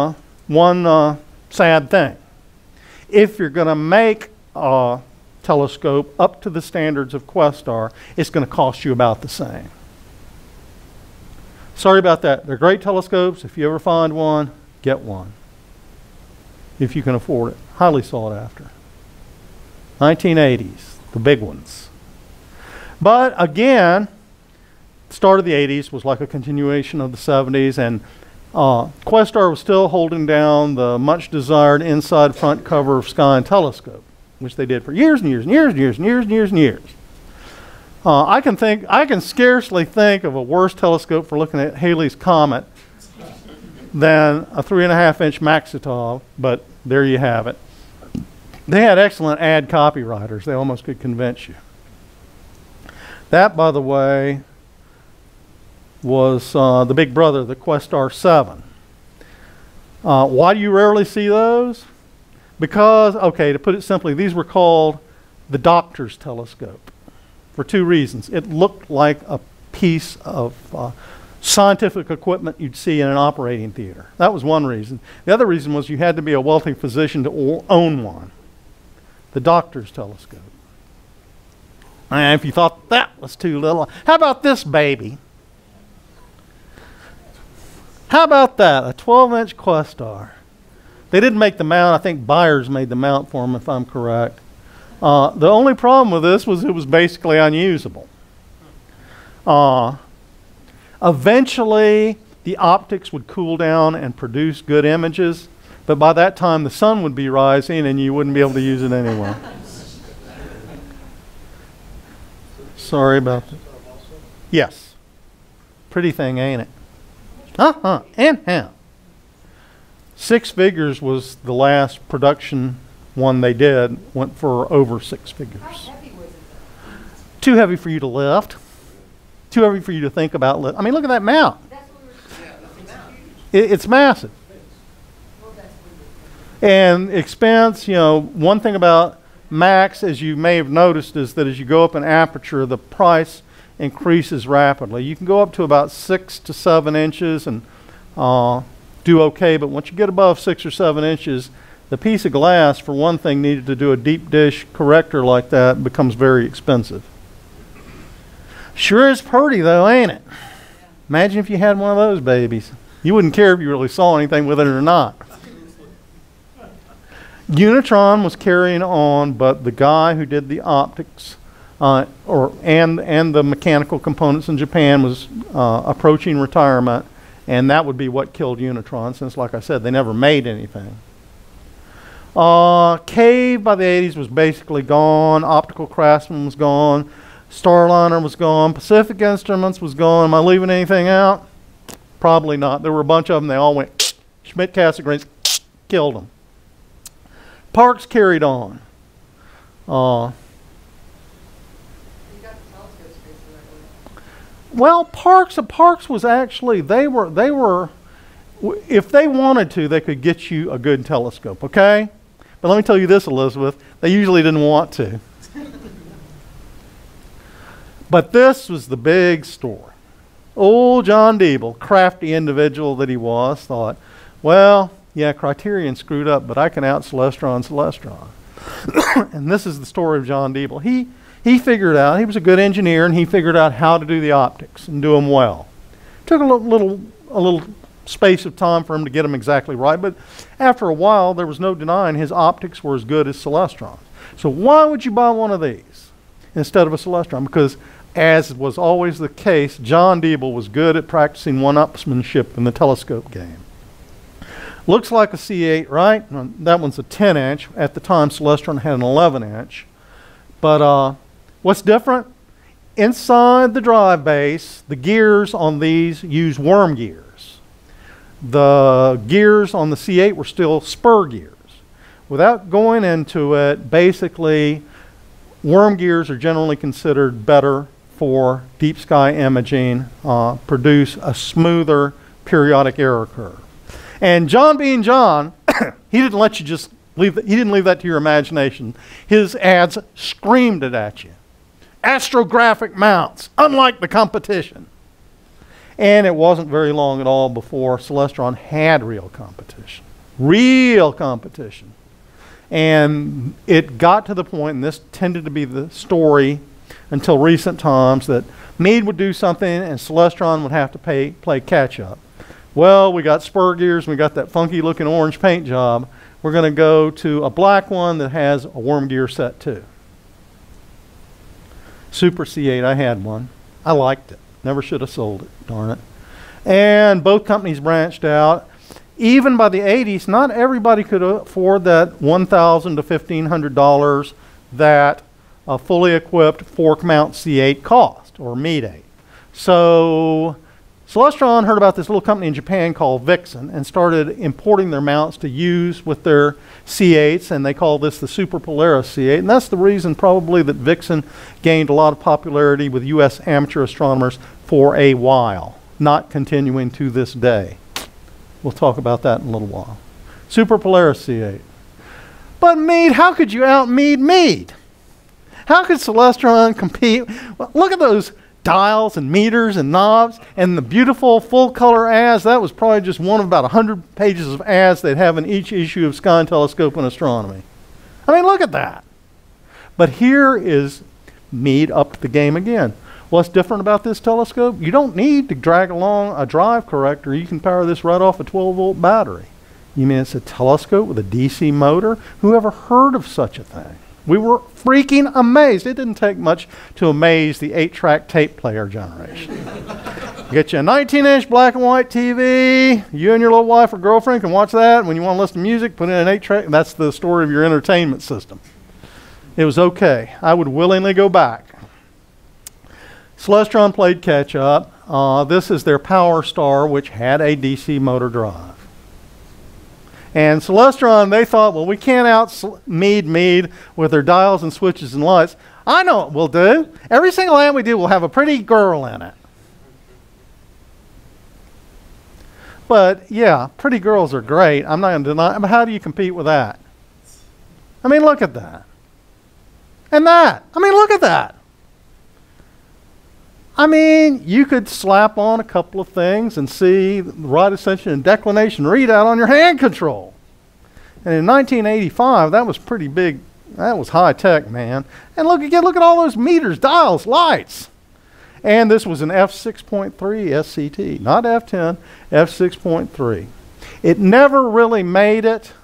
sad thing. If you're going to make a telescope up to the standards of Questar, it's going to cost you about the same. Sorry about that. They're great telescopes. If you ever find one, get one. If you can afford it. Highly sought after. 1980s, the big ones. But again, the start of the 80s was like a continuation of the 70s, and Questar was still holding down the much desired inside front cover of Sky and Telescope, which they did for years and years and years and years and years and years and years. I can scarcely think of a worse telescope for looking at Halley's Comet than a 3.5-inch Maxitov, but there you have it. They had excellent ad copywriters. They almost could convince you. That, by the way, was the big brother, the Questar 7. Why do you rarely see those? Because, okay, to put it simply, these were called the doctor's telescope for two reasons. It looked like a piece of scientific equipment you'd see in an operating theater. That was one reason. The other reason was you had to be a wealthy physician to own one. The doctor's telescope. And if you thought that was too little, how about this baby? How about that? A 12-inch Questar. They didn't make the mount. I think Byers made the mount for them, if I'm correct. The only problem with this was it was basically unusable. Eventually, the optics would cool down and produce good images, but by that time the sun would be rising and you wouldn't be able to use it anyway. Sorry about that. Yes. Pretty thing, ain't it? And how? 6 figures was the last production one they did. Went for over 6 figures. How heavy was it? Too heavy for you to lift. Too heavy for you to think about lift. I mean, look at that mount. That's what we were saying. It's massive. Well, that's what And expense, you know, one thing about Max, as you may have noticed, is that as you go up in aperture, the price increases rapidly. You can go up to about 6 to 7 inches and do okay, but once you get above 6 or 7 inches, the piece of glass, for one thing, needed to do a deep dish corrector like that becomes very expensive. Sure is pretty though, ain't it? Imagine if you had one of those babies. You wouldn't care if you really saw anything with it or not. Unitron was carrying on, but the guy who did the optics and the mechanical components in Japan was approaching retirement, and that would be what killed Unitron, since, like I said, they never made anything. Cave by the 80s was basically gone. Optical Craftsman was gone. Starliner was gone. Pacific Instruments was gone. Am I leaving anything out? Probably not. There were a bunch of them. They all went. Schmidt Cassegrains killed them. Parks carried on. you got the telescope space for that one. Well, Parks was actually, they were, if they wanted to, they could get you a good telescope, okay? But let me tell you this, Elizabeth, they usually didn't want to. But this was the big story. Old John Diebel, crafty individual that he was, thought, well, yeah, Criterion screwed up, but I can out Celestron. And this is the story of John Diebel. He figured out, he was a good engineer, and he figured out how to do the optics and do them well. Took a little space of time for him to get them exactly right, but after a while, there was no denying his optics were as good as Celestron. So why would you buy one of these instead of a Celestron? Because, as was always the case, John Diebel was good at practicing one-upsmanship in the telescope game. Looks like a C8, right? That one's a 10-inch. At the time, Celestron had an 11-inch. But what's different? Inside the drive base, the gears on these use worm gears. The gears on the C8 were still spur gears. Without going into it, basically, worm gears are generally considered better for deep sky imaging, produce a smoother periodic error curve. And John being John, he didn't let you just leave he didn't leave that to your imagination. His ads screamed it at you. Astrographic mounts, unlike the competition. And it wasn't very long at all before Celestron had real competition. Real competition. And it got to the point, and this tended to be the story until recent times, that Meade would do something and Celestron would have to play catch up. Well, we got spur gears, and we got that funky looking orange paint job. We're going to go to a black one that has a worm gear set too. Super C8, I had one. I liked it. Never should have sold it, darn it. And both companies branched out. Even by the 80s, not everybody could afford that $1,000 to $1,500 that a fully equipped fork mount C8 cost, or Meade 8. So Celestron heard about this little company in Japan called Vixen and started importing their mounts to use with their C8s, and they call this the Super Polaris C8. And that's the reason probably that Vixen gained a lot of popularity with U.S. amateur astronomers for a while, not continuing to this day. We'll talk about that in a little while. Super Polaris C8. But Meade, how could you out-Meade Meade? How could Celestron compete? Well, look at those dials and meters and knobs and the beautiful full-color ads. That was probably just one of about 100 pages of ads they'd have in each issue of Sky and Telescope and Astronomy. I mean, look at that. But here is Meade up the game again. What's different about this telescope? You don't need to drag along a drive corrector. You can power this right off a 12-volt battery. You mean it's a telescope with a DC motor? Who ever heard of such a thing? We were freaking amazed. It didn't take much to amaze the 8-track tape player generation. Get you a 19-inch black and white TV. You and your little wife or girlfriend can watch that. When you want to listen to music, put in an 8-track. That's the story of your entertainment system. It was okay. I would willingly go back. Celestron played catch up. This is their Power Star, which had a DC motor drive. And Celestron, they thought, well, we can't out-Meade Meade with their dials and switches and lights. I know what we'll do. Every single ad we do will have a pretty girl in it. But, yeah, pretty girls are great. I'm not going to deny it. But how do you compete with that? I mean, look at that. And that. I mean, look at that. I mean, you could slap on a couple of things and see the right ascension and declination readout on your hand control. And in 1985, that was pretty big. That was high tech, man. And look again, look at all those meters, dials, lights. And this was an f6.3 SCT, not F10, f6.3. It never really made it.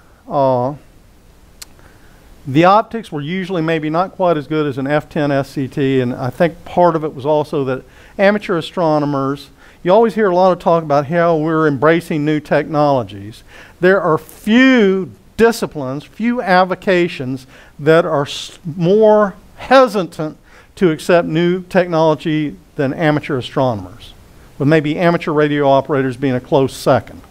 The optics were usually maybe not quite as good as an F10 SCT, and I think part of it was also that amateur astronomers, you always hear a lot of talk about how we're embracing new technologies. There are few disciplines, few avocations that are more hesitant to accept new technology than amateur astronomers, with maybe amateur radio operators being a close second.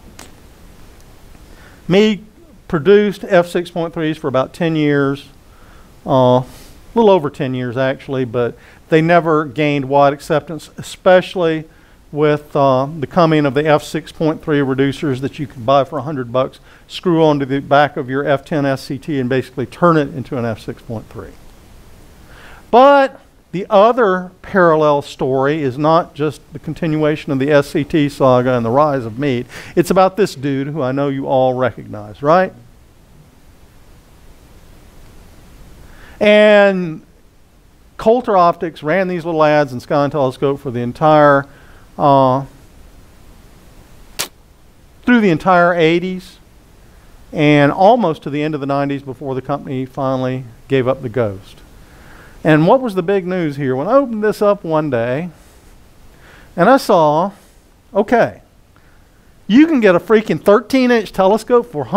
Me produced f6.3s for about 10 years, a little over 10 years actually, but they never gained wide acceptance, especially with the coming of the f6.3 reducers that you could buy for $100, screw onto the back of your F10 SCT and basically turn it into an f6.3. But the other parallel story is not just the continuation of the SCT saga and the rise of Meade. It's about this dude who I know you all recognize, right? And Coulter Optics ran these little ads in Sky and Telescope for the entire, through the entire 80s and almost to the end of the 90s before the company finally gave up the ghost. And what was the big news here? When I opened this up one day and I saw, okay, you can get a freaking 13-inch telescope for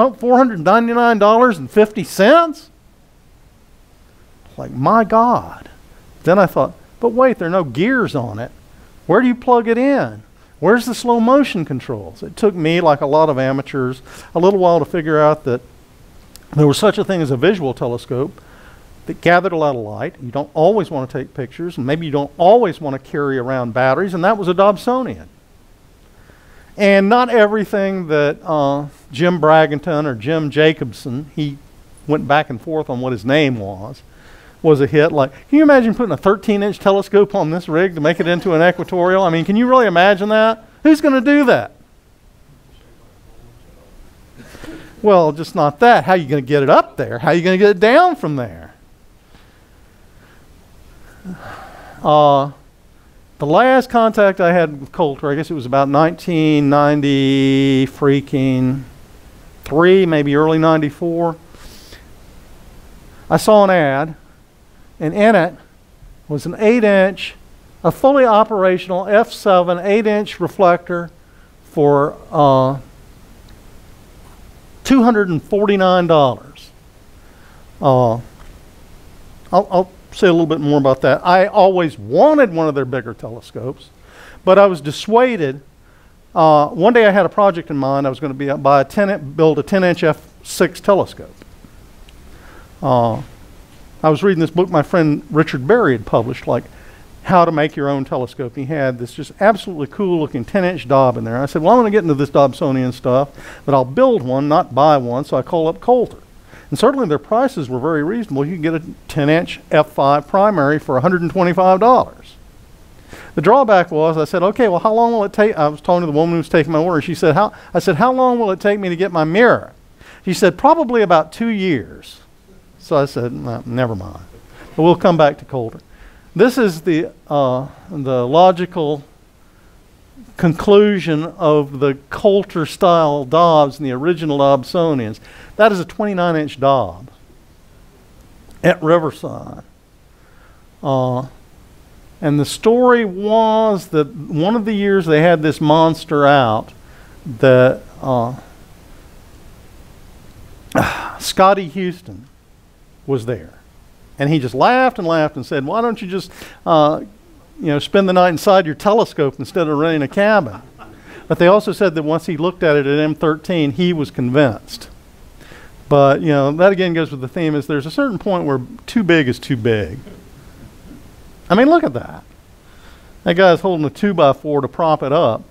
$499.50? Like, my God. Then I thought, but wait, there are no gears on it. Where do you plug it in? Where's the slow motion controls? It took me, like a lot of amateurs, a little while to figure out that there was such a thing as a visual telescope that gathered a lot of light. You don't always want to take pictures, and maybe you don't always want to carry around batteries, and that was a Dobsonian. And not everything that Jim Bragginton or Jim Jacobson, he went back and forth on what his name was a hit. Like, can you imagine putting a 13-inch telescope on this rig to make it into an equatorial? I mean, can you really imagine that? Who's going to do that? Well, just not that. How are you going to get it up there? How are you going to get it down from there? The last contact I had with Coulter, I guess it was about 1990 freaking 3, maybe early 94. I saw an ad, and in it was an 8-inch, a fully operational f7 8-inch reflector for $249. I'll say a little bit more about that. I always wanted one of their bigger telescopes, but I was dissuaded one day I had a project in mind. I was going to build a 10-inch f6 telescope. I was reading this book my friend Richard Berry had published, like How to Make Your Own Telescope. He had this just absolutely cool looking 10-inch Dob in there. I said, well, I'm going to get into this Dobsonian stuff, but I'll build one, not buy one. So I called up Coulter. And certainly their prices were very reasonable. You could get a 10-inch f5 primary for $125. The drawback was, I said, okay, well, how long will it take? I was talking to the woman who was taking my order. She said, I said, how long will it take me to get my mirror? She said, probably about 2 years. So I said, well, never mind. But we'll come back to Coulter. This is the logical conclusion of the Coulter-style Dobs and the original Dobsonians. That is a 29-inch Dob at Riverside. And the story was that one of the years they had this monster out, that Scotty Houston was there. And he just laughed and laughed and said, why don't you just spend the night inside your telescope instead of renting a cabin? But they also said that once he looked at it at M13, he was convinced. But, that again goes with the theme is there's a certain point where too big is too big. I mean, look at that. That guy's holding a 2x4 to prop it up.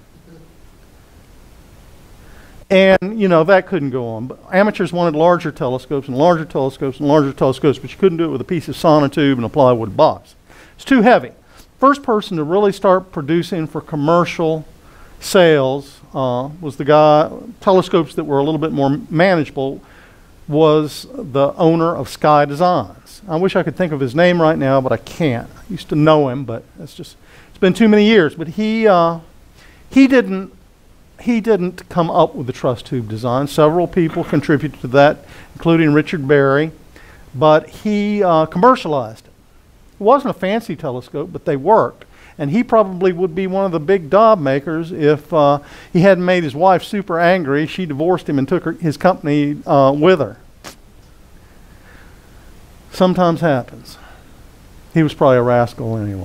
And, that couldn't go on. But amateurs wanted larger telescopes and larger telescopes and larger telescopes, but you couldn't do it with a piece of sonotube and a plywood box. It's too heavy. First person to really start producing for commercial sales was the guy, telescopes that were a little bit more manageable, was the owner of Sky Designs. I wish I could think of his name right now, but I can't. I used to know him, but it's been too many years. But he didn't come up with the truss tube design. Several people contributed to that, including Richard Berry, but he commercialized it. It wasn't a fancy telescope, but they worked. And he probably would be one of the big Dob makers if he hadn't made his wife super angry. She divorced him and took his company with her. Sometimes happens. He was probably a rascal anyway.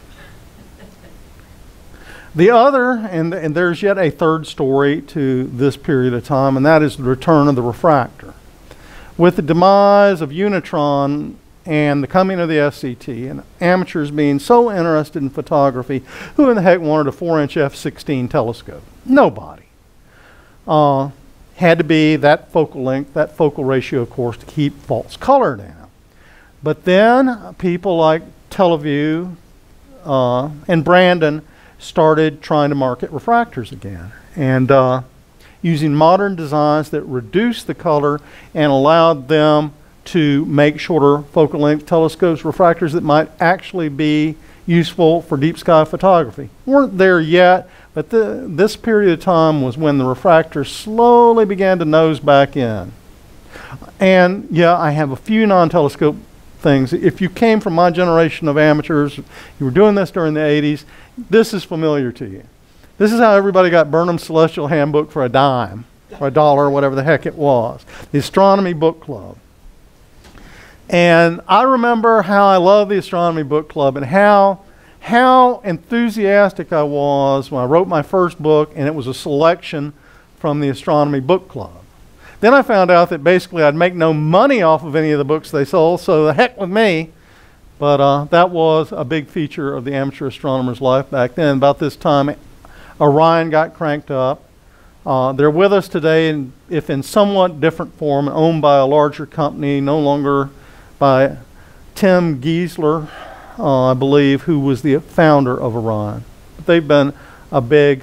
The other, and there's yet a third story to this period of time, and that is the return of the refractor. With the demise of Unitron and the coming of the SCT, and amateurs being so interested in photography, who in the heck wanted a 4-inch f16 telescope? Nobody. Had to be that focal length, that focal ratio, of course, to keep false color down. But then people like Teleview and Brandon started trying to market refractors again, and using modern designs that reduced the color and allowed them to make shorter focal length telescopes, refractors that might actually be useful for deep sky photography. Weren't there yet, but this period of time was when the refractor slowly began to nose back in. And yeah, I have a few non-telescope things. If you came from my generation of amateurs, you were doing this during the 80s, this is familiar to you. This is how everybody got Burnham's Celestial Handbook for a dime, or $1, whatever the heck it was. The Astronomy Book Club. And I remember how I loved the Astronomy Book Club and how enthusiastic I was when I wrote my first book, and it was a selection from the Astronomy Book Club. Then I found out that basically I'd make no money off of any of the books they sold, so the heck with me. But that was a big feature of the amateur astronomer's life back then. About this time, Orion got cranked up. They're with us today, and if in somewhat different form, owned by a larger company, no longer by Tim Giesler, I believe, who was the founder of Orion. But they've been a big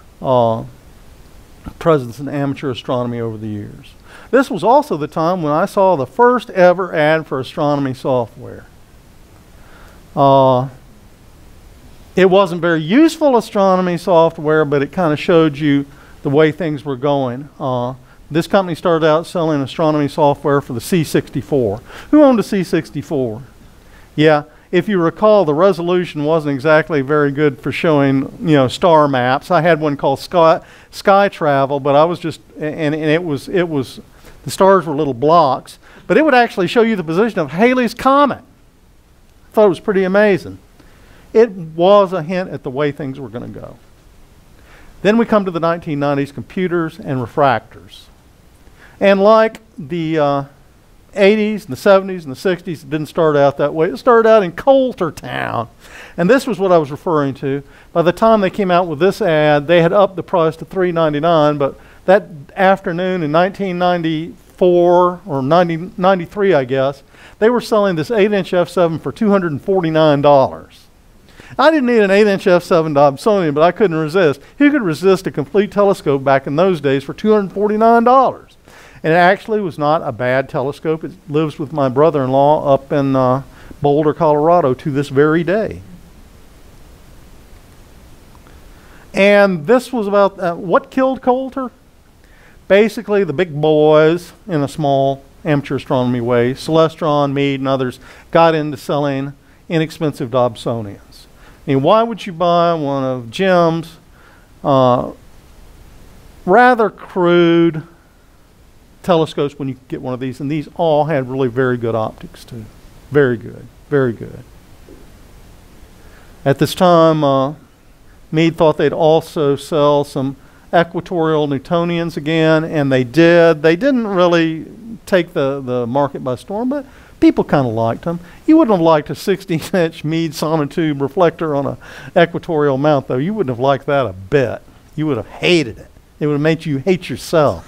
presence in amateur astronomy over the years. This was also the time when I saw the first ever ad for astronomy software. It wasn't very useful astronomy software, but it kind of showed you the way things were going. This company started out selling astronomy software for the C64. Who owned a C64? Yeah, if you recall, the resolution wasn't exactly very good for showing, star maps. I had one called Sky Travel, but I was just, and it was, the stars were little blocks, but it would actually show you the position of Halley's Comet. I thought it was pretty amazing. It was a hint at the way things were going to go. Then we come to the 1990s, computers and refractors. And like the 80s and the 70s and the 60s, it didn't start out that way. It started out in Coultertown. And this was what I was referring to. By the time they came out with this ad, they had upped the price to $3.99, but that afternoon in 1994 or 93, I guess, they were selling this 8-inch f7 for $249. I didn't need an 8-inch f7 Dobsonian, but I couldn't resist. Who could resist a complete telescope back in those days for $249? And it actually was not a bad telescope. It lives with my brother-in-law up in Boulder, Colorado to this very day. And this was about what killed Coulter? Basically, the big boys in a small amateur astronomy way, Celestron, Meade, and others, got into selling inexpensive Dobsonians. I mean, why would you buy one of Jim's rather crude telescopes when you could get one of these? And these all had really very good optics too. Very good, very good. At this time, Meade thought they'd also sell some equatorial Newtonians again, and they did. They didn't really take the market by storm, but people kind of liked them. You wouldn't have liked a 16-inch Meade sonotube reflector on an equatorial mount, though. You wouldn't have liked that a bit. You would have hated it. It would have made you hate yourself.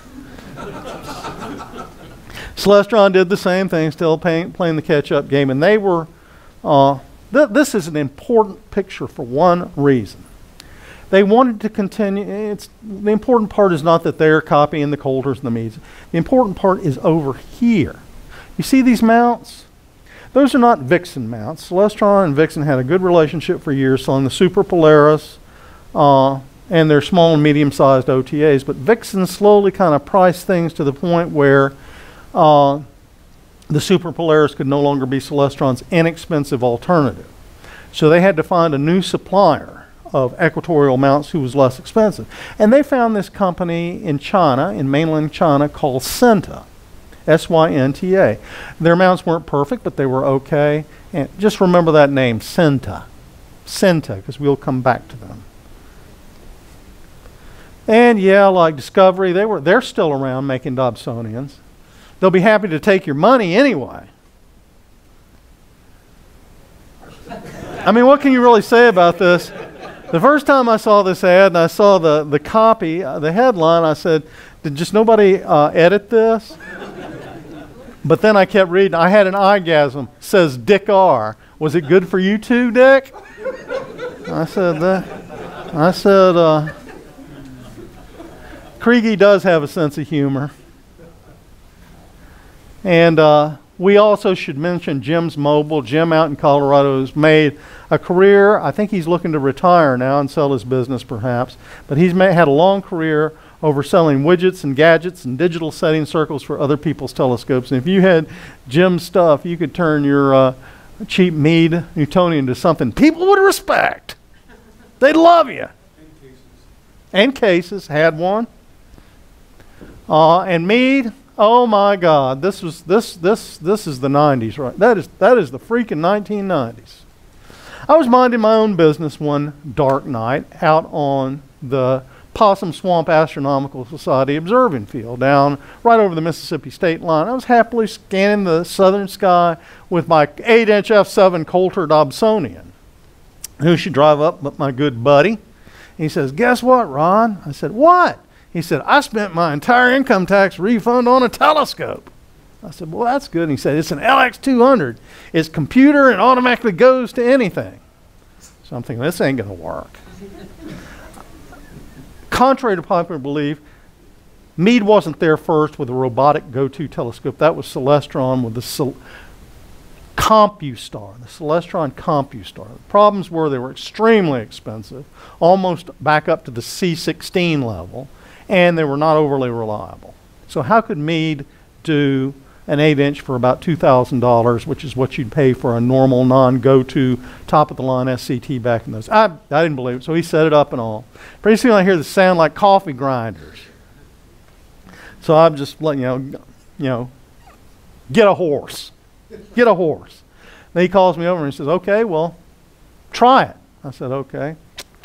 Celestron did the same thing, still playing the catch-up game, and they were, this is an important picture for one reason. They wanted to continue, the important part is not that they're copying the Coulters and the Meades. The important part is over here. You see these mounts? Those are not Vixen mounts. Celestron and Vixen had a good relationship for years, selling the Super Polaris and their small and medium-sized OTAs, but Vixen slowly kind of priced things to the point where the Super Polaris could no longer be Celestron's inexpensive alternative. So they had to find a new supplier of equatorial mounts who was less expensive. And they found this company in China, in mainland China, called Synta, S-Y-N-T-A. Their mounts weren't perfect, but they were okay. And just remember that name, Synta. Synta, because we'll come back to them. And yeah, like Discovery, they're still around making Dobsonians. They'll be happy to take your money anyway. I mean, what can you really say about this? The first time I saw this ad and I saw the copy, the headline, I said, did just nobody edit this? But then I kept reading. I had an eyegasm. Says Dick R. Was it good for you too, Dick? I said, Kriege does have a sense of humor. And we also should mention Jim's Mobile. Jim out in Colorado has made a career. I think he's looking to retire now and sell his business perhaps. But he's had a long career over selling widgets and gadgets and digital setting circles for other people's telescopes. And if you had Jim's stuff, you could turn your cheap Meade Newtonian into something people would respect. They'd love you. And cases. Had one. And Meade, oh my God, this is the 90s, right? That is the freaking 1990s. I was minding my own business one dark night out on the Possum Swamp Astronomical Society observing field down right over the Mississippi state line. I was happily scanning the southern sky with my 8-inch f7 Coulter Dobsonian. Who should drive up but my good buddy? He says, guess what, Ron? I said, what? He said, I spent my entire income tax refund on a telescope. I said, well, that's good. And he said, it's an LX200. It's computer and automatically goes to anything. So I'm thinking, this ain't going to work. Contrary to popular belief, Meade wasn't there first with a robotic go-to telescope. That was Celestron with the CompuStar, the Celestron CompuStar. The problems were they were extremely expensive, almost back up to the C16 level, and they were not overly reliable. So how could Meade do an 8-inch for about $2,000, which is what you'd pay for a normal non-go-to top-of-the-line SCT back in those? I didn't believe it, so he set it up and all. Pretty soon I hear the sound like coffee grinders. So I'm just letting you know, get a horse. Get a horse. Then he calls me over and he says, okay, well, try it. I said, okay.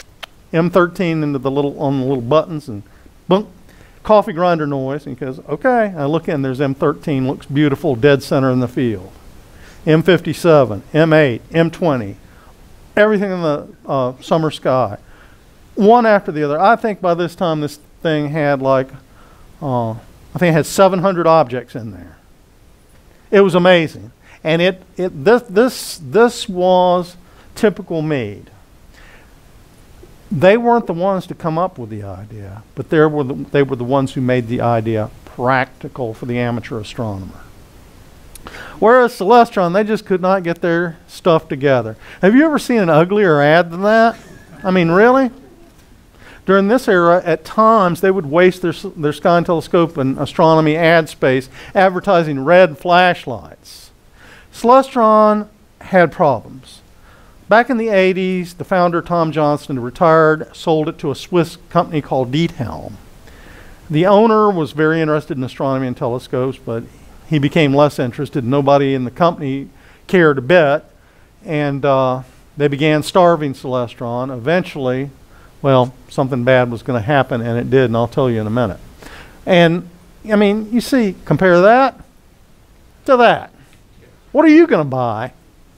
M13 into the on the little buttons and boom, coffee grinder noise. And he goes, okay. I look in, there's M13, looks beautiful, dead center in the field. M57, M8, M20, everything in the summer sky. One after the other. I think by this time this thing had like, I think it had 700 objects in there. It was amazing. And this was typical Meade. They weren't the ones to come up with the idea, but they were the ones who made the idea practical for the amateur astronomer. Whereas Celestron, they just could not get their stuff together. Have you ever seen an uglier ad than that? I mean, really? During this era, at times, they would waste their sky and telescope and astronomy ad space advertising red flashlights. Celestron had problems. Back in the 80s, the founder, Tom Johnston, retired, sold it to a Swiss company called Diethelm. The owner was very interested in astronomy and telescopes, but he became less interested. Nobody in the company cared a bit, and they began starving Celestron. Eventually, well, something bad was going to happen, and it did, and I'll tell you in a minute. And, I mean, you see, compare that to that. What are you going to buy?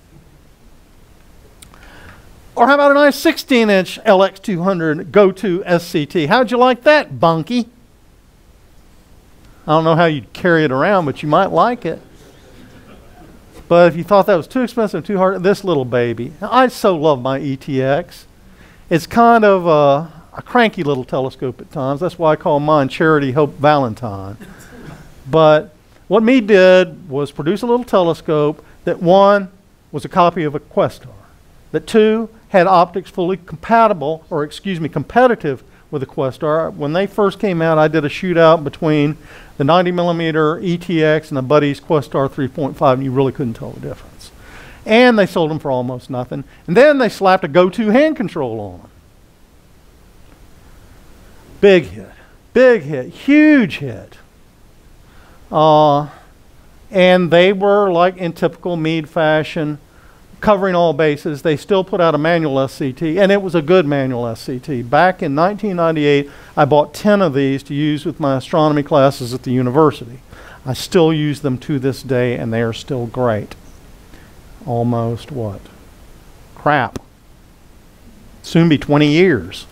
Or how about a nice 16-inch LX200 Go-To SCT? How'd you like that, Bunky? I don't know how you'd carry it around, but you might like it. But if you thought that was too expensive, too hard, this little baby. I so love my ETX. It's kind of a cranky little telescope at times. That's why I call mine Charity Hope Valentine. But what Meade did was produce a little telescope that, one, was a copy of a Questar, that, two, had optics fully compatible, or excuse me, competitive with the Questar. When they first came out, I did a shootout between the 90mm ETX and a buddy's Questar 3.5, and you really couldn't tell the difference. And they sold them for almost nothing. And then they slapped a Go-To hand control on. Big hit, huge hit. And they were, like in typical Meade fashion, covering all bases. They still put out a manual SCT, and it was a good manual SCT. Back in 1998, I bought 10 of these to use with my astronomy classes at the university. I still use them to this day, and they are still great. Almost what? Crap. Soon be 20 years.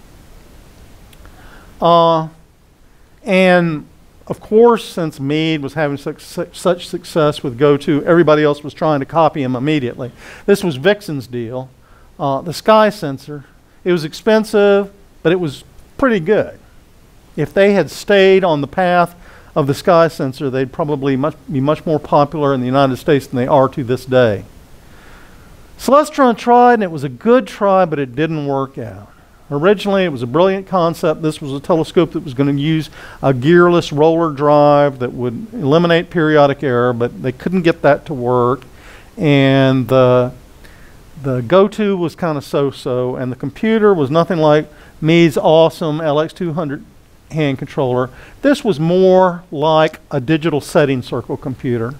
And of course, since Meade was having such success with Go-To, everybody else was trying to copy him immediately. This was Vixen's deal. The sky sensor, it was expensive, but it was pretty good. If they had stayed on the path of the sky sensor, they'd probably be much more popular in the United States than they are to this day. Celestron tried, and it was a good try, but it didn't work out. Originally, it was a brilliant concept. This was a telescope that was going to use a gearless roller drive that would eliminate periodic error, but they couldn't get that to work. And the Go-To was kind of so-so, and the computer was nothing like Meade's awesome LX200 hand controller. This was more like a digital setting circle computer.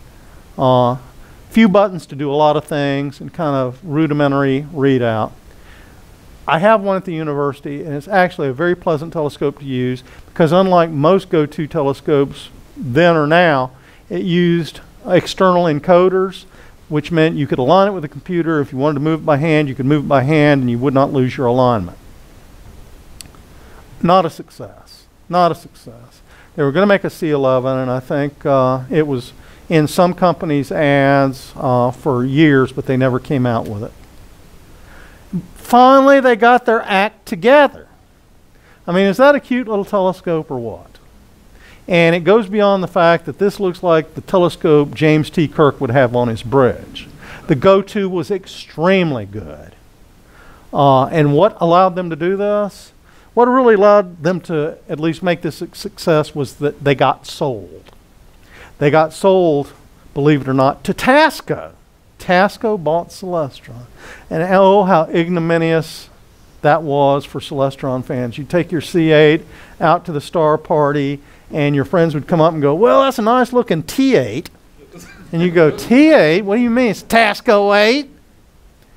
Few buttons to do a lot of things, and kind of rudimentary readout. I have one at the university, and it's actually a very pleasant telescope to use because unlike most Go-To telescopes then or now, it used external encoders, which meant you could align it with the computer. If you wanted to move it by hand, you could move it by hand, and you would not lose your alignment. Not a success. Not a success. They were going to make a C11, and I think it was in some companies' ads for years, but they never came out with it. Finally, they got their act together. I mean, is that a cute little telescope or what? And it goes beyond the fact that this looks like the telescope James T. Kirk would have on his bridge. The Go-To was extremely good. And what allowed them to do this? What really allowed them to at least make this a success was that they got sold. They got sold, believe it or not, to Tasco. Tasco bought Celestron. And oh, how ignominious that was for Celestron fans. You'd take your C8 out to the star party, and your friends would come up and go, well, that's a nice looking T8. And you go, T8? What do you mean? It's Tasco 8?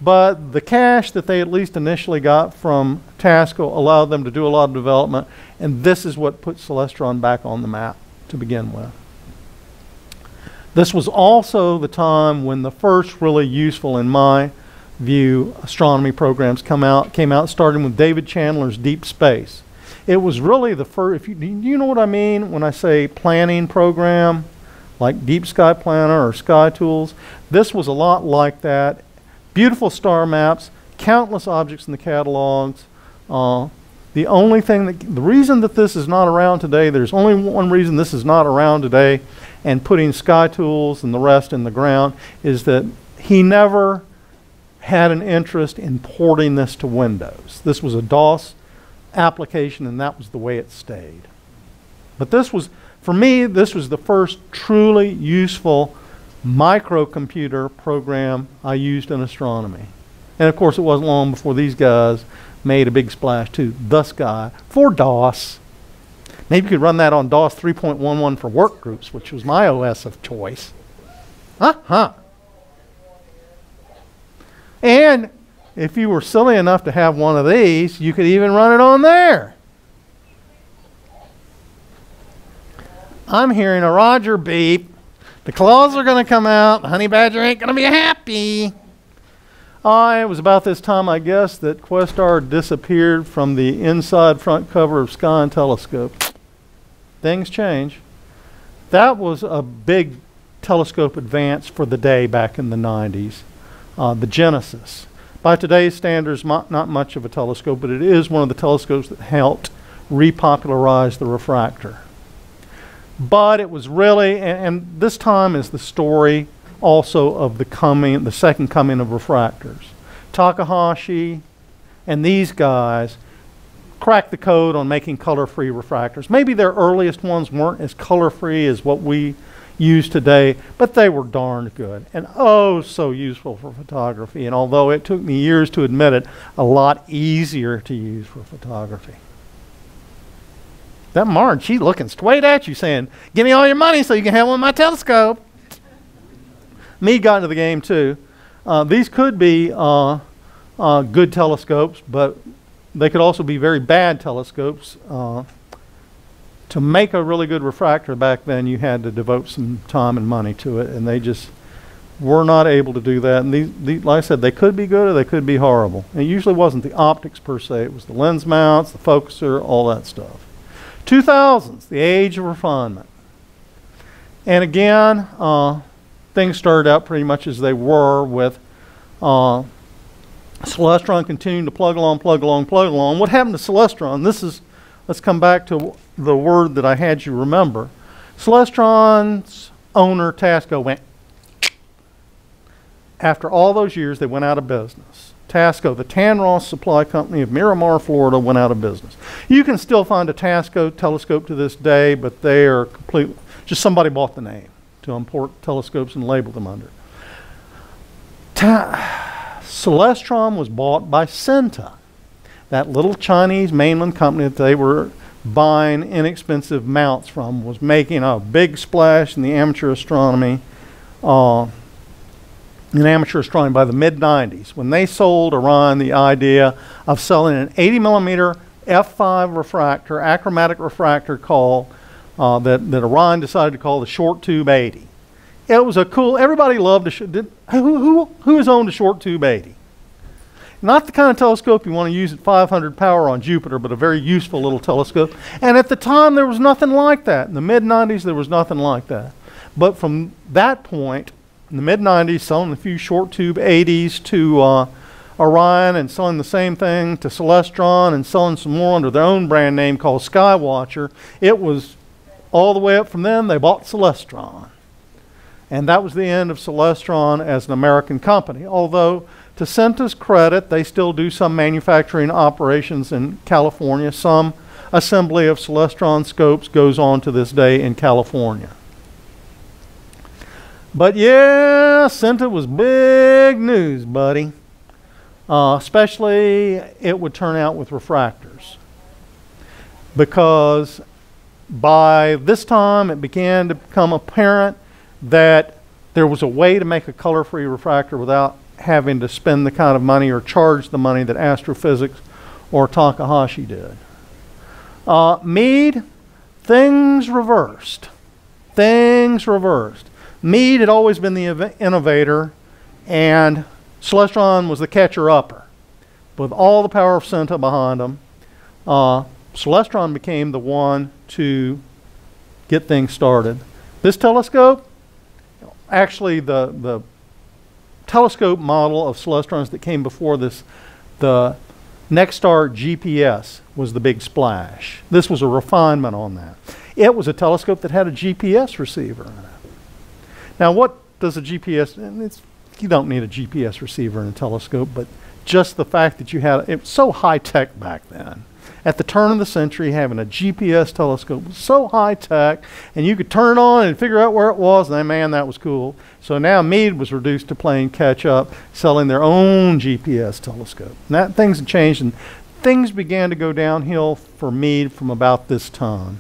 But the cash that they at least initially got from TASCO allowed them to do a lot of development, and this is what put Celestron back on the map to begin with. This was also the time when the first really useful, in my view, astronomy programs came out, starting with David Chandler's Deep Space. It was really the first, do you know what I mean when I say planning program, like Deep Sky Planner or Sky Tools? This was a lot like that. Beautiful star maps, countless objects in the catalogs. The reason that this is not around today, there's only one reason this is not around today, and putting Sky Tools and the rest in the ground, is that he never had an interest in porting this to Windows. This was a DOS application, and that was the way it stayed. But this was, for me, this was the first truly useful microcomputer program I used in astronomy. And of course, it wasn't long before these guys made a big splash too. The Sky for DOS. Maybe you could run that on DOS 3.11 for workgroups, which was my OS of choice. And if you were silly enough to have one of these, you could even run it on there. I'm hearing a Roger beep. The claws are going to come out. The honey badger ain't going to be happy. It was about this time, I guess, that Questar disappeared from the inside front cover of Sky and Telescope. Things change. That was a big telescope advance for the day back in the 90s. The Genesis. By today's standards, not much of a telescope, but it is one of the telescopes that helped repopularize the refractor. But it was really, and this time is the story also of the second coming of refractors. Takahashi and these guys cracked the code on making color-free refractors. Maybe their earliest ones weren't as color-free as what we use today, but they were darned good and oh so useful for photography. And although it took me years to admit it, a lot easier to use for photography. That Marge, she's looking straight at you saying, give me all your money so you can have one of my telescope. Me got into the game too. These could be good telescopes, but they could also be very bad telescopes. To make a really good refractor back then, you had to devote some time and money to it, and they just were not able to do that. And these, like I said, they could be good or they could be horrible. And it usually wasn't the optics per se. It was the lens mounts, the focuser, all that stuff. 2000s, the age of refinement. And again, things started out pretty much as they were with Celestron continuing to plug along. What happened to Celestron? Let's come back to the word that I had you remember. Celestron's owner, TASCO, went. After all those years, they went out of business. TASCO, the Tanross Supply Company of Miramar, Florida, went out of business. You can still find a TASCO telescope to this day, but they are completely, just somebody bought the name to import telescopes and label them under. Celestron was bought by Cinta, that little Chinese mainland company that they were buying inexpensive mounts from, was making a big splash in the amateur astronomy, by the mid-90s, when they sold Orion the idea of selling an 80 millimeter f5 refractor, achromatic refractor that Orion decided to call the short tube 80. It was a cool, everybody loved who has owned a short tube 80? Not the kind of telescope you want to use at 500 power on Jupiter, but a very useful little telescope. And at the time, there was nothing like that. In the mid-90s, there was nothing like that. But from that point, in the mid-90s, selling a few short tube 80s to Orion and selling the same thing to Celestron and selling some more under their own brand name called Skywatcher, it was all the way up from them, they bought Celestron. And that was the end of Celestron as an American company. Although, to Cinta's credit, they still do some manufacturing operations in California. Some assembly of Celestron scopes goes on to this day in California. But yeah, Cinta was big news, buddy. Especially it would turn out with refractors. Because by this time it began to become apparent that there was a way to make a color-free refractor without having to spend the kind of money or charge the money that astrophysics or Takahashi did. Meade, things reversed. Things reversed. Meade had always been the innovator, and Celestron was the catcher-upper. With all the power of Senta behind him, Celestron became the one to get things started. This telescope, actually the telescope model of Celestrons that came before this, the Nexstar GPS was the big splash. This was a refinement on that. It was a telescope that had a GPS receiver in it. Now what does a GPS, and you don't need a GPS receiver in a telescope, but just the fact that you had, it was so high tech back then. At the turn of the century, having a GPS telescope was so high tech, and you could turn it on and figure out where it was, and man, that was cool. So now Meade was reduced to playing catch up, selling their own GPS telescope. And that things had changed, and things began to go downhill for Meade from about this time.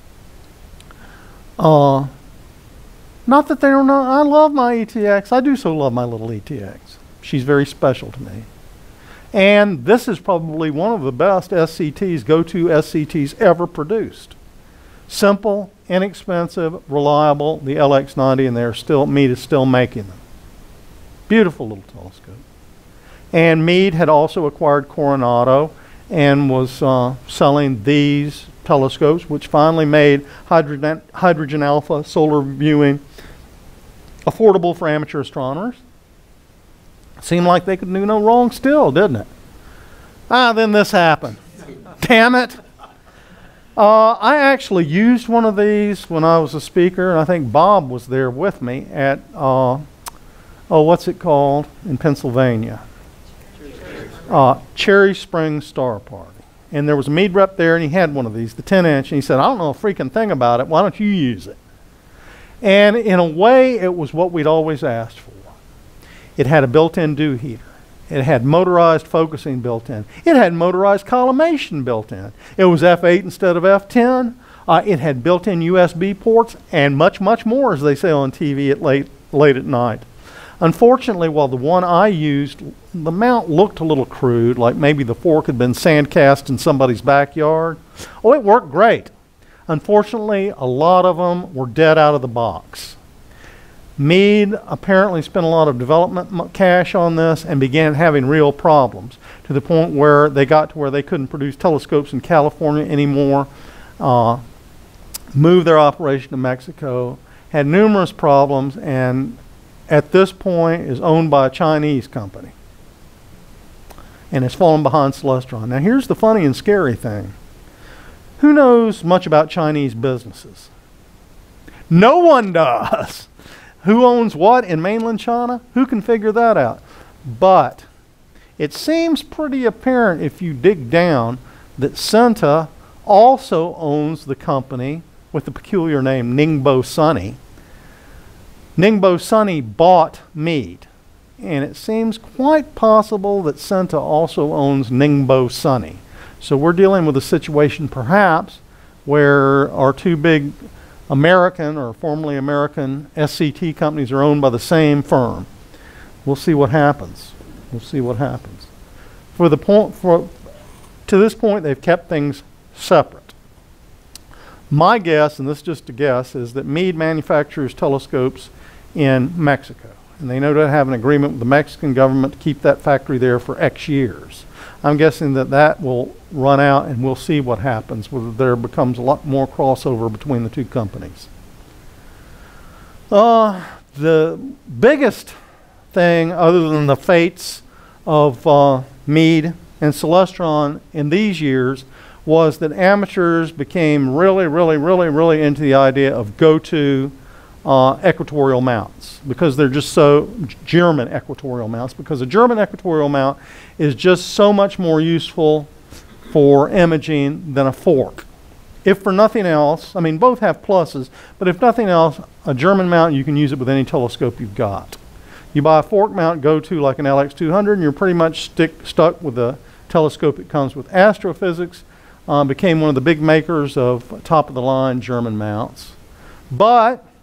Not that they don't know, I love my ETX. I do so love my little ETX. She's very special to me. And this is probably one of the best SCTs, go-to SCTs ever produced. Simple, inexpensive, reliable, the LX90, and they're still, Meade is still making them. Beautiful little telescope. And Meade had also acquired Coronado and was selling these telescopes, which finally made hydrogen alpha solar viewing affordable for amateur astronomers. Seemed like they could do no wrong still, didn't it? Then this happened. Damn it. I actually used one of these when I was a speaker, and I think Bob was there with me at, what's it called in Pennsylvania? Cherry Springs Star Party. And there was a Meade rep there, and he had one of these, the 10-inch, and he said, I don't know a freaking thing about it. Why don't you use it? And in a way, it was what we'd always asked for. It had a built-in dew heater. It had motorized focusing built in. It had motorized collimation built in. It was F8 instead of F10. It had built-in USB ports and much, much more, as they say on TV at late at night. Unfortunately, while the one I used, the mount looked a little crude, like maybe the fork had been sand cast in somebody's backyard. Oh, it worked great. Unfortunately, a lot of them were dead out of the box. Meade apparently spent a lot of development cash on this and began having real problems to the point where they got to where they couldn't produce telescopes in California anymore, moved their operation to Mexico, had numerous problems, and at this point is owned by a Chinese company and has fallen behind Celestron. Now here's the funny and scary thing. Who knows much about Chinese businesses? No one does. Who owns what in mainland China? Who can figure that out? But it seems pretty apparent if you dig down that Senta also owns the company with the peculiar name Ningbo Sunny. Ningbo Sunny bought Meade, and it seems quite possible that Senta also owns Ningbo Sunny. So we're dealing with a situation perhaps where our two big American or formerly American SCT companies are owned by the same firm. We'll see what happens. We'll see what happens. To this point, they've kept things separate. My guess, and this is just a guess, is that Meade manufactures telescopes in Mexico, and they know to have an agreement with the Mexican government to keep that factory there for X years. I'm guessing that that will run out, and we'll see what happens, whether there becomes a lot more crossover between the two companies. The biggest thing, other than the fates of Meade and Celestron in these years, was that amateurs became really into the idea of go-to equatorial mounts, because they're just so German equatorial mounts, because a German equatorial mount is just so much more useful for imaging than a fork. If for nothing else, I mean both have pluses, but if nothing else, a German mount, you can use it with any telescope you've got. You buy a fork mount go-to like an LX200 and you're pretty much stuck with the telescope that comes with. Astrophysics became one of the big makers of top-of-the-line German mounts. But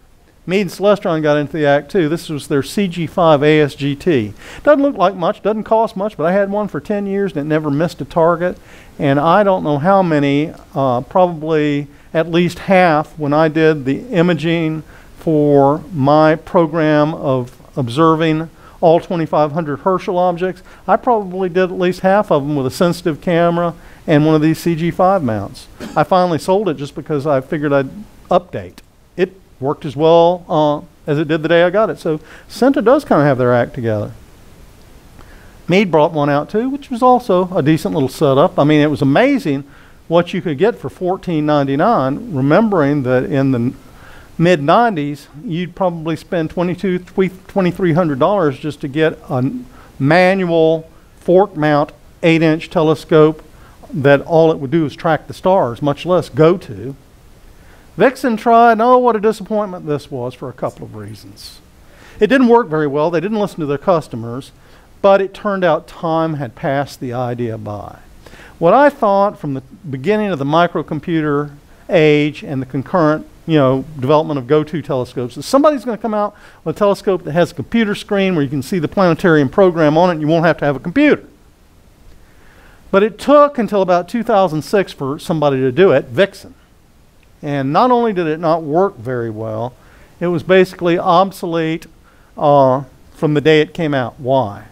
Meade and Celestron got into the act too. This was their CG5 ASGT. Doesn't look like much, doesn't cost much, but I had one for 10 years and it never missed a target. And I don't know how many, probably at least half when I did the imaging for my program of observing all 2,500 Herschel objects. I probably did at least half of them with a sensitive camera and one of these CG5 mounts. I finally sold it just because I figured I'd update. It worked as well as it did the day I got it. So Cinta does kind of have their act together. Meade brought one out too, which was also a decent little setup. I mean, it was amazing what you could get for $14.99, remembering that in the mid-90s, you'd probably spend $2,300 just to get a manual fork mount 8-inch telescope that all it would do is track the stars, much less go to. Vixen tried, oh, what a disappointment this was for a couple of reasons. It didn't work very well. They didn't listen to their customers, but it turned out time had passed the idea by. What I thought from the beginning of the microcomputer age and the concurrent development of go-to telescopes is somebody's going to come out with a telescope that has a computer screen where you can see the planetarium program on it and you won't have to have a computer. But it took until about 2006 for somebody to do it, Vixen. And not only did it not work very well, it was basically obsolete from the day it came out. Why?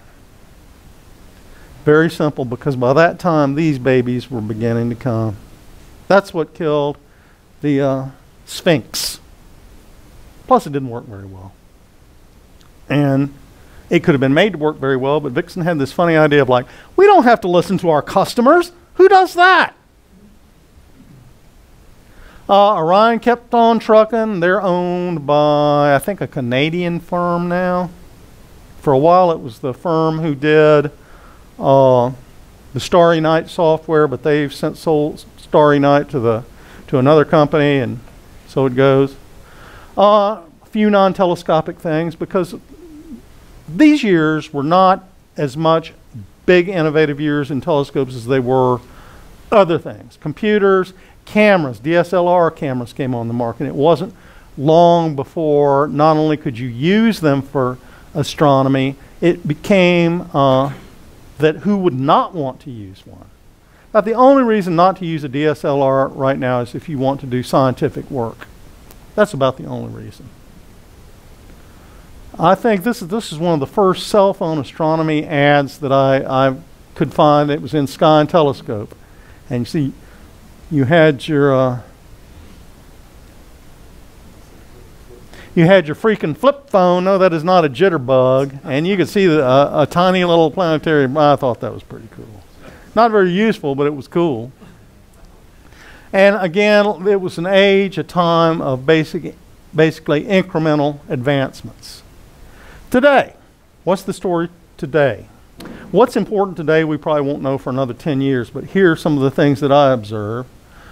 Very simple, because by that time these babies were beginning to come. That's what killed the Sphinx. Plus it didn't work very well. And it could have been made to work very well, but Vixen had this funny idea of like, we don't have to listen to our customers. Who does that? Orion kept on trucking. They're owned by, I think, a Canadian firm now. For a while it was the firm who did the Starry Night software, but they've since sold Starry Night to another company, and so it goes. A few non-telescopic things, because these years were not as much big innovative years in telescopes as they were other things. Computers, cameras, DSLR cameras came on the market. It wasn't long before not only could you use them for astronomy, it became that who would not want to use one. About the only reason not to use a DSLR right now is if you want to do scientific work. That's about the only reason. I think this is one of the first cell phone astronomy ads that I could find. It was in Sky and Telescope. And you see, you had your freaking flip phone. No, that is not a jitterbug. And you could see a tiny little planetarium. I thought that was pretty cool. Not very useful, but it was cool. And again, it was an age, a time of basically incremental advancements. Today, what's the story today? What's important today we probably won't know for another 10 years, but here are some of the things that I observe.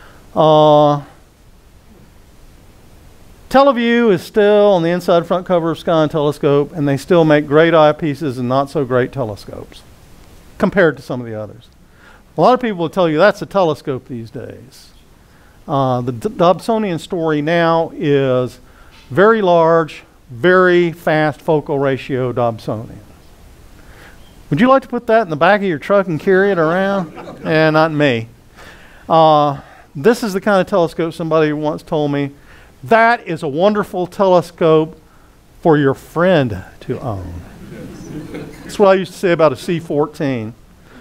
Teleview is still on the inside front cover of Sky and Telescope, and they still make great eyepieces and not so great telescopes compared to some of the others. A lot of people will tell you that's a telescope these days. The Dobsonian story now is very large, very fast focal ratio Dobsonian. Would you like to put that in the back of your truck and carry it around? Not me. This is the kind of telescope somebody once told me, that is a wonderful telescope for your friend to own. That's what I used to say about a C14.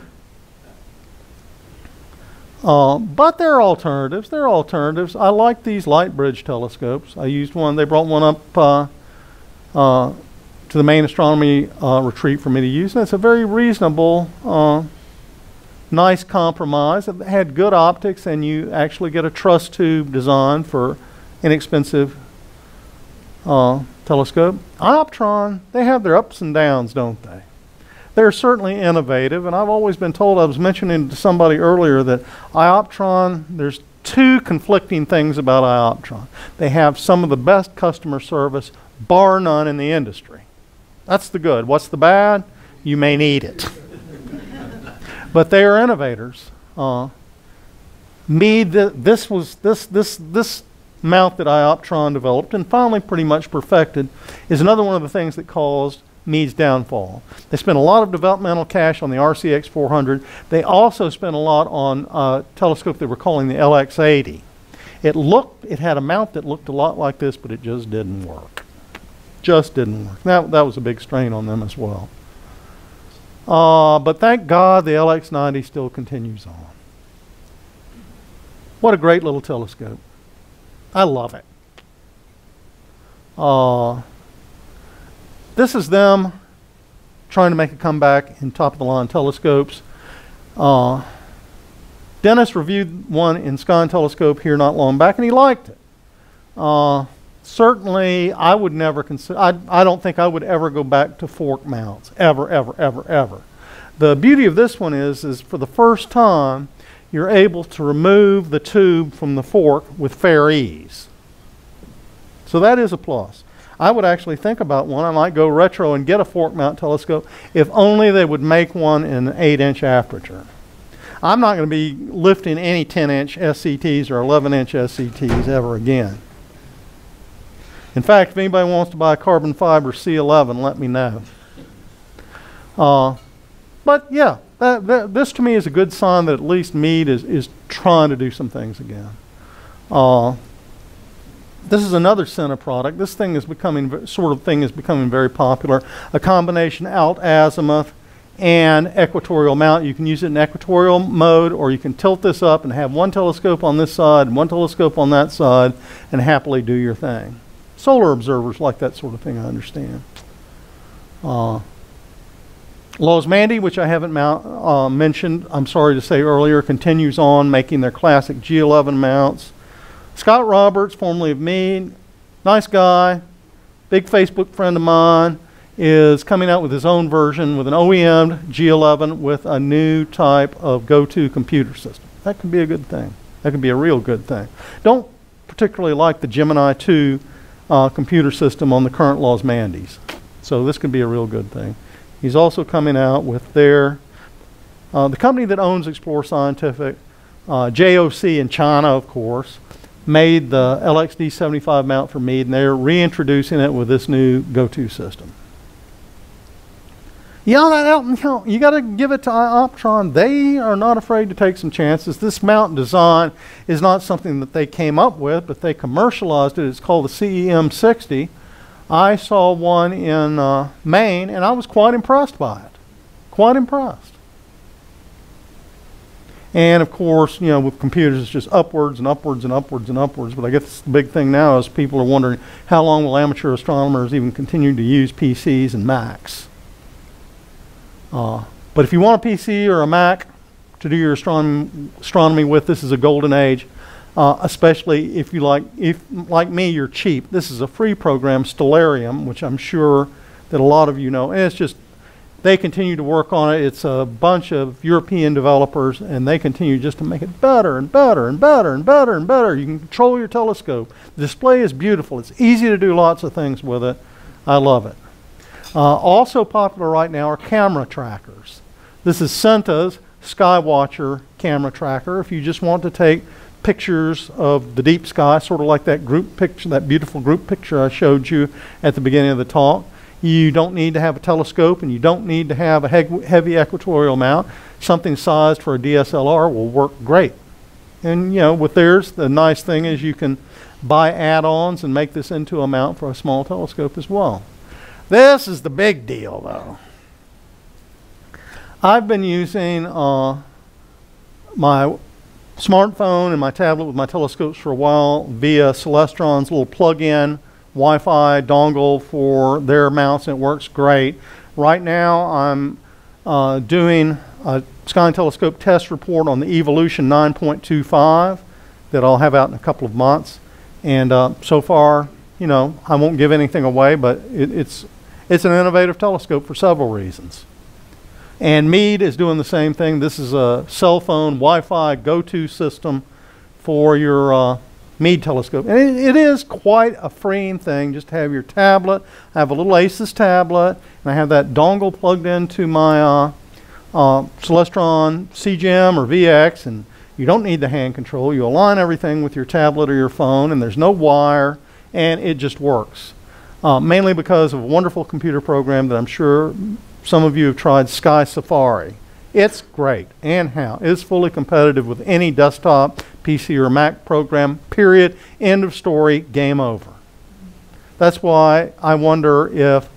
But there are alternatives. There are alternatives. I like these light bridge telescopes. I used one. They brought one up to the main astronomy retreat for me to use. And it's a very reasonable, nice compromise. It had good optics, and you actually get a truss tube design for inexpensive telescope. Ioptron, they have their ups and downs, don't they? They're certainly innovative, and I've always been told, I was mentioning to somebody earlier that Ioptron, there's two conflicting things about Ioptron. They have some of the best customer service, bar none, in the industry. That's the good. What's the bad? You may need it. But they are innovators. Meade, this mount that Ioptron developed and finally pretty much perfected is another one of the things that caused Meade's downfall. They spent a lot of developmental cash on the RCX 400. They also spent a lot on a telescope they were calling the LX80. It had a mount that looked a lot like this, but it just didn't work. Just didn't work. That was a big strain on them as well. But thank God the LX90 still continues on. What a great little telescope. I love it. This is them trying to make a comeback in top-of-the-line telescopes. Dennis reviewed one in Sky Telescope here not long back, and he liked it. Certainly, I would never consider, I don't think I would ever go back to fork mounts, ever, ever, ever, ever. The beauty of this one is for the first time, you're able to remove the tube from the fork with fair ease. So that is a plus. I would actually think about one. I might go retro and get a fork mount telescope if only they would make one in an 8-inch aperture. I'm not going to be lifting any 10-inch SCTs or 11-inch SCTs ever again. In fact, if anybody wants to buy a carbon fiber C11, let me know. But yeah, this to me is a good sign that at least Meade is trying to do some things again. This is another Center product. This thing is becoming very popular. A combination alt-azimuth and equatorial mount. You can use it in equatorial mode, or you can tilt this up and have one telescope on this side and one telescope on that side and happily do your thing. Solar observers like that sort of thing, I understand. Losmandy, which I haven't mentioned, I'm sorry to say earlier, continues on making their classic G11 mounts. Scott Roberts, formerly of Meade, nice guy, big Facebook friend of mine, is coming out with his own version with an OEM G11 with a new type of go-to computer system. That could be a good thing. That could be a real good thing. Don't particularly like the Gemini 2 computer system on the current Losmandys. So this could be a real good thing. He's also coming out with the company that owns Explore Scientific, JOC in China, of course, made the LXD75 mount for Meade, and they're reintroducing it with this new go-to system. Yeah, you got to give it to Ioptron. They are not afraid to take some chances. This mount design is not something that they came up with, but they commercialized it. It's called the CEM60. I saw one in Maine, and I was quite impressed by it. Quite impressed. And of course, you know, with computers, it's just upwards and upwards and upwards and upwards. But I guess the big thing now is people are wondering how long will amateur astronomers even continue to use PCs and Macs. But if you want a PC or a Mac to do your astronomy with, this is a golden age. Especially if you like me, you're cheap. This is a free program, Stellarium, which I'm sure that a lot of you know. And it's just, they continue to work on it. It's a bunch of European developers, and they continue just to make it better and better and better and better and better. You can control your telescope. The display is beautiful. It's easy to do lots of things with it. I love it. Also popular right now are camera trackers. This is Centa's Skywatcher camera tracker. If you just want to take pictures of the deep sky, sort of like that group picture, that beautiful group picture I showed you at the beginning of the talk. You don't need to have a telescope, and you don't need to have a heavy equatorial mount. Something sized for a DSLR will work great. And you know, with theirs, the nice thing is you can buy add-ons and make this into a mount for a small telescope as well. This is the big deal, though. I've been using my smartphone and my tablet with my telescopes for a while via Celestron's little plug-in Wi-Fi dongle for their mounts, and it works great. Right now I'm doing a Sky Telescope test report on the Evolution 9.25 that I'll have out in a couple of months, and so far, you know, I won't give anything away, but it's an innovative telescope for several reasons. And Meade is doing the same thing. This is a cell phone Wi-Fi go-to system for your Meade telescope. And it is quite a freeing thing just to have your tablet. I have a little Asus tablet, and I have that dongle plugged into my Celestron CGM or VX, and You don't need the hand control. You align everything with your tablet or your phone, and there's no wire, and it just works. Mainly because of a wonderful computer program that I'm sure some of you have tried, Sky Safari. It's great. And how? It's fully competitive with any desktop, PC, or Mac program, period. End of story, game over. That's why I wonder if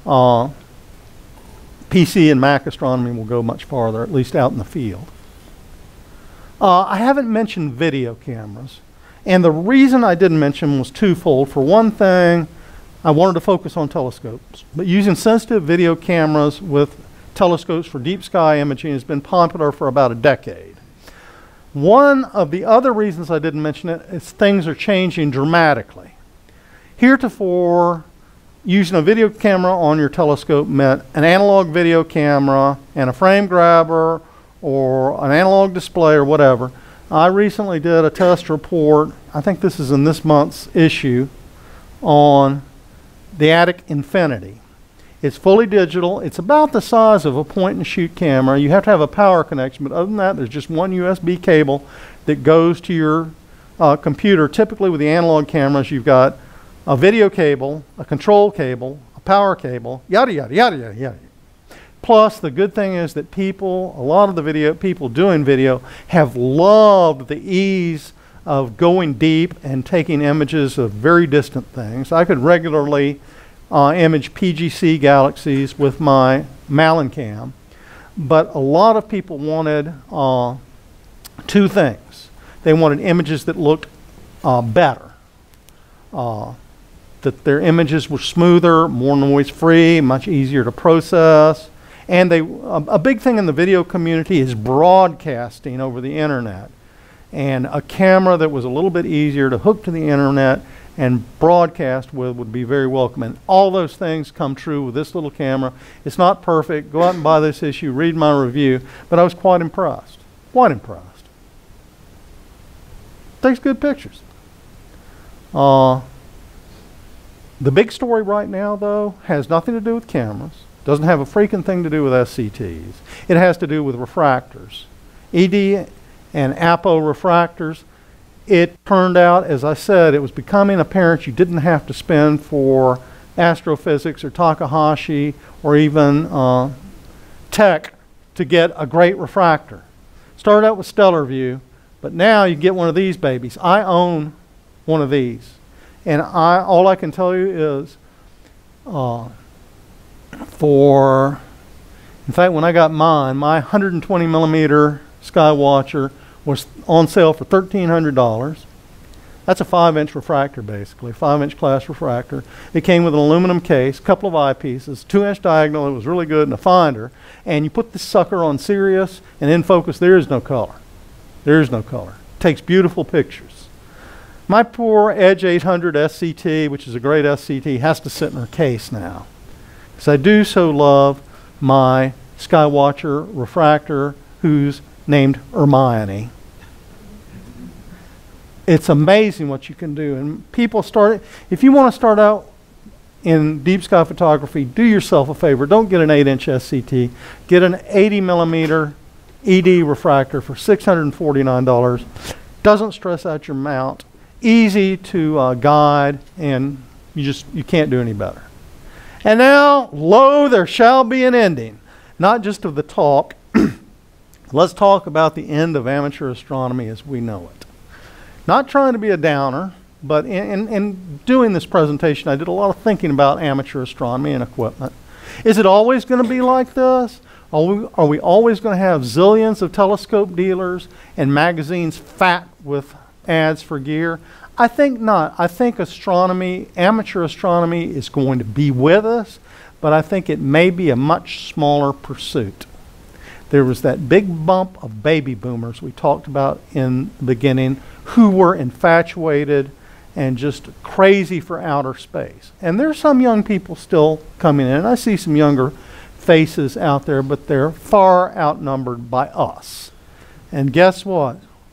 PC and Mac astronomy will go much farther, at least out in the field. I haven't mentioned video cameras. And the reason I didn't mention them was twofold. For one thing, I wanted to focus on telescopes. But using sensitive video cameras with telescopes for deep sky imaging has been popular for about a decade. One of the other reasons I didn't mention it is things are changing dramatically. Heretofore, using a video camera on your telescope meant an analog video camera and a frame grabber or an analog display or whatever. I recently did a test report, I think this is in this month's issue, on the Attic Infinity. It's fully digital. It's about the size of a point-and-shoot camera. You have to have a power connection, but other than that, there's just one USB cable that goes to your computer. Typically with the analog cameras, you've got a video cable, a control cable, a power cable, yada, yada, yada, yada, yada. Plus, the good thing is that people, a lot of the people doing video have loved the ease of going deep and taking images of very distant things. I could regularly image PGC galaxies with my Malincam, but a lot of people wanted two things. They wanted images that looked better, that their images were smoother, more noise-free, much easier to process. And a big thing in the video community is broadcasting over the internet. And a camera that was a little bit easier to hook to the internet and broadcast with would be very welcome. And all those things come true with this little camera. It's not perfect. Go out and buy this issue, read my review. But I was quite impressed. Quite impressed. Takes good pictures. The big story right now, though, has nothing to do with cameras. Doesn't have a freaking thing to do with SCTs. It has to do with refractors. ED and APO refractors. It turned out, as I said, it was becoming apparent you didn't have to spend for astrophysics or Takahashi or even tech to get a great refractor. Started out with Stellar View, but now you get one of these babies. I own one of these. And all I can tell you is in fact, when I got mine, my 120 millimeter Skywatcher was on sale for $1,300. That's a 5-inch refractor, basically, 5-inch class refractor. It came with an aluminum case, a couple of eyepieces, 2-inch diagonal. It was really good, and a finder. And you put this sucker on Sirius, and in focus, there is no color. There is no color. It takes beautiful pictures. My poor Edge 800 SCT, which is a great SCT, has to sit in her case now. Because I do so love my Skywatcher refractor, who's named Hermione. It's amazing what you can do. And people if you want to start out in deep sky photography, do yourself a favor. Don't get an 8-inch SCT. Get an 80 millimeter ED refractor for $649. Doesn't stress out your mount. Easy to guide, and you can't do any better. And now, lo, there shall be an ending. Not just of the talk. Let's talk about the end of amateur astronomy as we know it. Not trying to be a downer, but in doing this presentation, I did a lot of thinking about amateur astronomy and equipment. Is it always going to be like this? Are we always going to have zillions of telescope dealers and magazines fat with ads for gear? I think not. I think amateur astronomy is going to be with us, but I think it may be a much smaller pursuit. There was that big bump of baby boomers we talked about in the beginning who were infatuated and just crazy for outer space. And there's some young people still coming in. I see some younger faces out there, but they're far outnumbered by us. And guess what?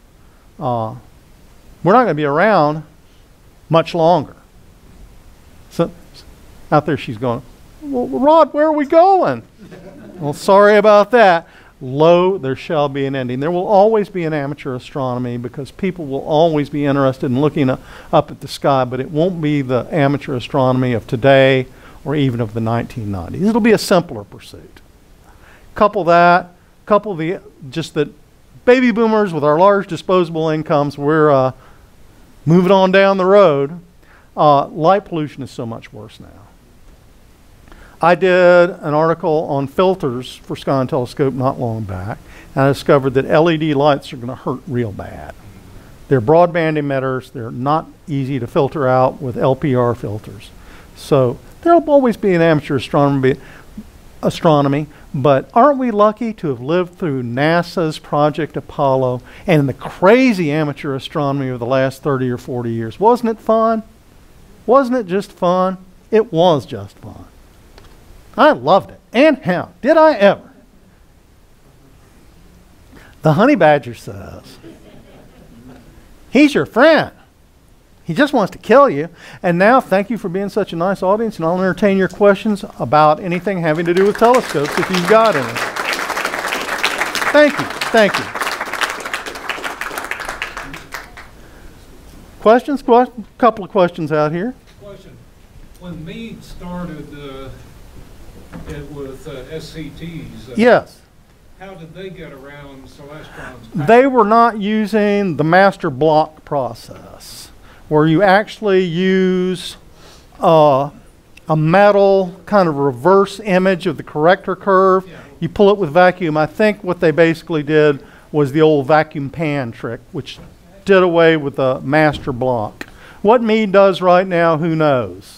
We're not going to be around much longer. So out there she's going, well, Rod, where are we going? Well, sorry about that. lo, there shall be an ending. There will always be an amateur astronomy because people will always be interested in looking up at the sky, but it won't be the amateur astronomy of today or even of the 1990s. It'll be a simpler pursuit. Couple the just that baby boomers with our large disposable incomes, we're moving on down the road. Light pollution is so much worse now. I did an article on filters for Sky and Telescope not long back, and I discovered that LED lights are going to hurt real bad. They're broadband emitters. They're not easy to filter out with LPR filters. So there'll always be an amateur astronomy, but aren't we lucky to have lived through NASA's Project Apollo and the crazy amateur astronomy of the last 30 or 40 years? Wasn't it fun? Wasn't it just fun? It was just fun. I loved it. And how did I ever? The honey badger says, he's your friend. He just wants to kill you. And now, thank you for being such a nice audience, and I'll entertain your questions about anything having to do with telescopes if you've got any. Thank you. Thank you. Questions? A couple of questions out here. Question. When Meade started it with SCTs, Yes. how did they get around Celestron's? They were not using the master block process, where you actually use a metal kind of reverse image of the corrector curve. Yeah. You pull it with vacuum. I think what they basically did was the old vacuum pan trick, which did away with the master block. What Meade does right now, who knows?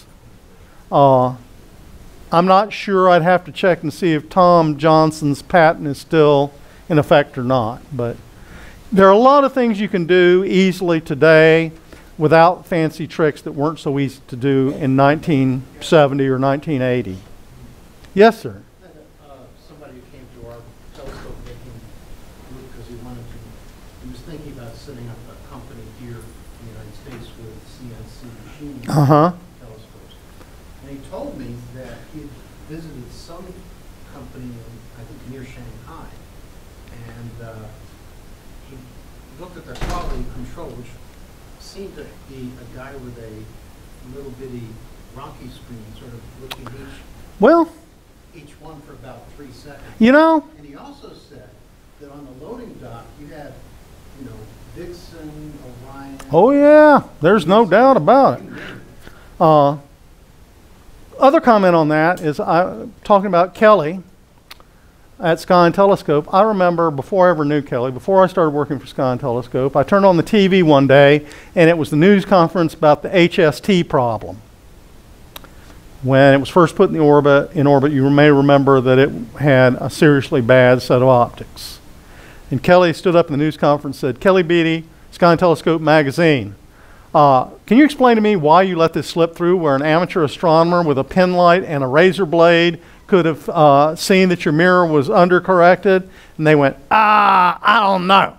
I'm not sure. I'd have to check and see if Tom Johnson's patent is still in effect or not. But there are a lot of things you can do easily today without fancy tricks that weren't so easy to do in 1970 or 1980. Yes, sir. Somebody who came to our telescope making group because he was thinking about setting up a company here in the United States with CNC machining telescopes. And he told me that he had visited some company in, I think, near Shanghai, and he looked at their quality control, which seemed to be a guy with a little bitty Rocky screen, sort of looking each one for about 3 seconds. You know, And he also said that on the loading dock you had, Dixon, Orion. oh yeah, there's no doubt about it. Other comment on that is talking about Kelly at Sky and Telescope. I remember before I ever knew Kelly, before I started working for Sky and Telescope, I turned on the TV one day and it was the news conference about the HST problem. When it was first put in orbit, you may remember that it had a seriously bad set of optics. And Kelly stood up in the news conference and said, "Kelly Beatty, Sky and Telescope magazine. Can you explain to me why you let this slip through where an amateur astronomer with a pen light and a razor blade could have seen that your mirror was undercorrected?" And they went, I don't know.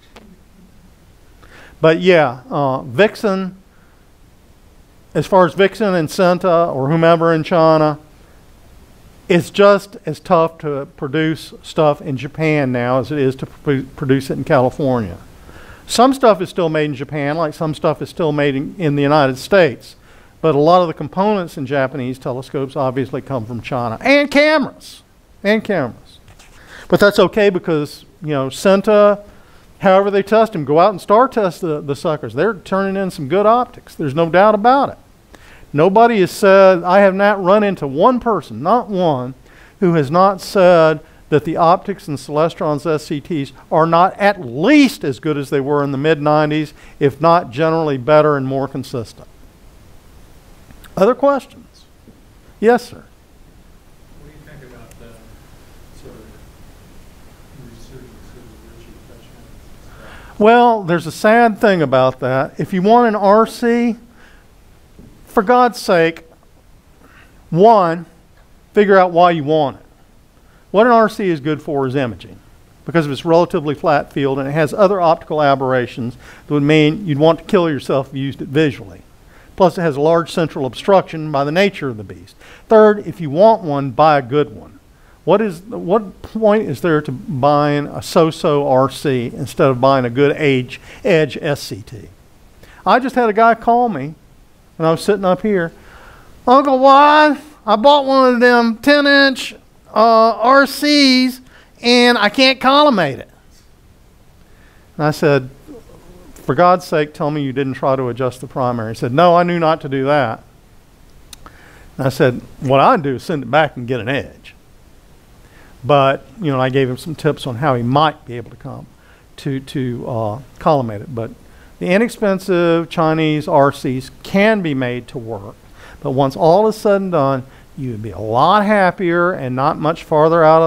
But yeah, Vixen, as far as Vixen and Senta or whomever in China, it's just as tough to produce stuff in Japan now as it is to produce it in California. Some stuff is still made in Japan, like some stuff is still made in the United States. But a lot of the components in Japanese telescopes obviously come from China. And cameras. But that's okay because, Senta, however they test them, go out and star test the suckers. They're turning in some good optics. There's no doubt about it. Nobody has said, I have not run into one person, not one, who has not said that the optics in Celestron's SCTs are not at least as good as they were in the mid-90s, if not generally better and more consistent. Other questions? Yes, sir. What do you think about the sort of resurgence of the Richie touchdowns? Well, there's a sad thing about that. If you want an RC, for God's sake, one, figure out why you want it. What an RC is good for is imaging, because of its relatively flat field, and it has other optical aberrations that would mean you'd want to kill yourself if you used it visually. Plus, it has a large central obstruction by the nature of the beast. Third, if you want one, buy a good one. what point is there to buying a so-so RC instead of buying a good Edge SCT? I just had a guy call me, and I was sitting up here. Uncle Wad, I bought one of them 10-inch RCs, and I can't collimate it. And I said, for God's sake, tell me you didn't try to adjust the primary. He said, no, I knew not to do that. And I said, what I'd do is send it back and get an Edge. But, you know, I gave him some tips on how he might be able to collimate it. But the inexpensive Chinese RCs can be made to work. But once all is said and done, you'd be a lot happier and not much farther out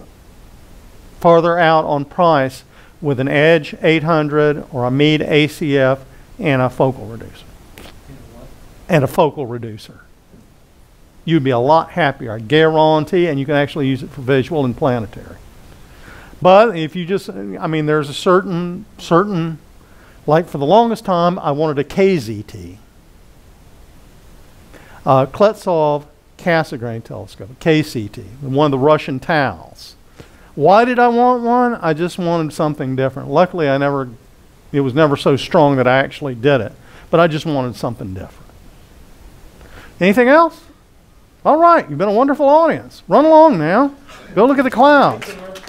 on price with an Edge 800 or a Meade ACF and a focal reducer. And a focal reducer. You'd be a lot happier, I guarantee, and you can actually use it for visual and planetary. But if you just, I mean, there's a certain, like for the longest time, I wanted a KZT. Kletsov Cassegrain telescope, KCT, one of the Russian TALs. Why did I want one? I just wanted something different. Luckily, it was never so strong that I actually did it, but I just wanted something different. Anything else? All right, you've been a wonderful audience. Run along now. Go look at the clouds.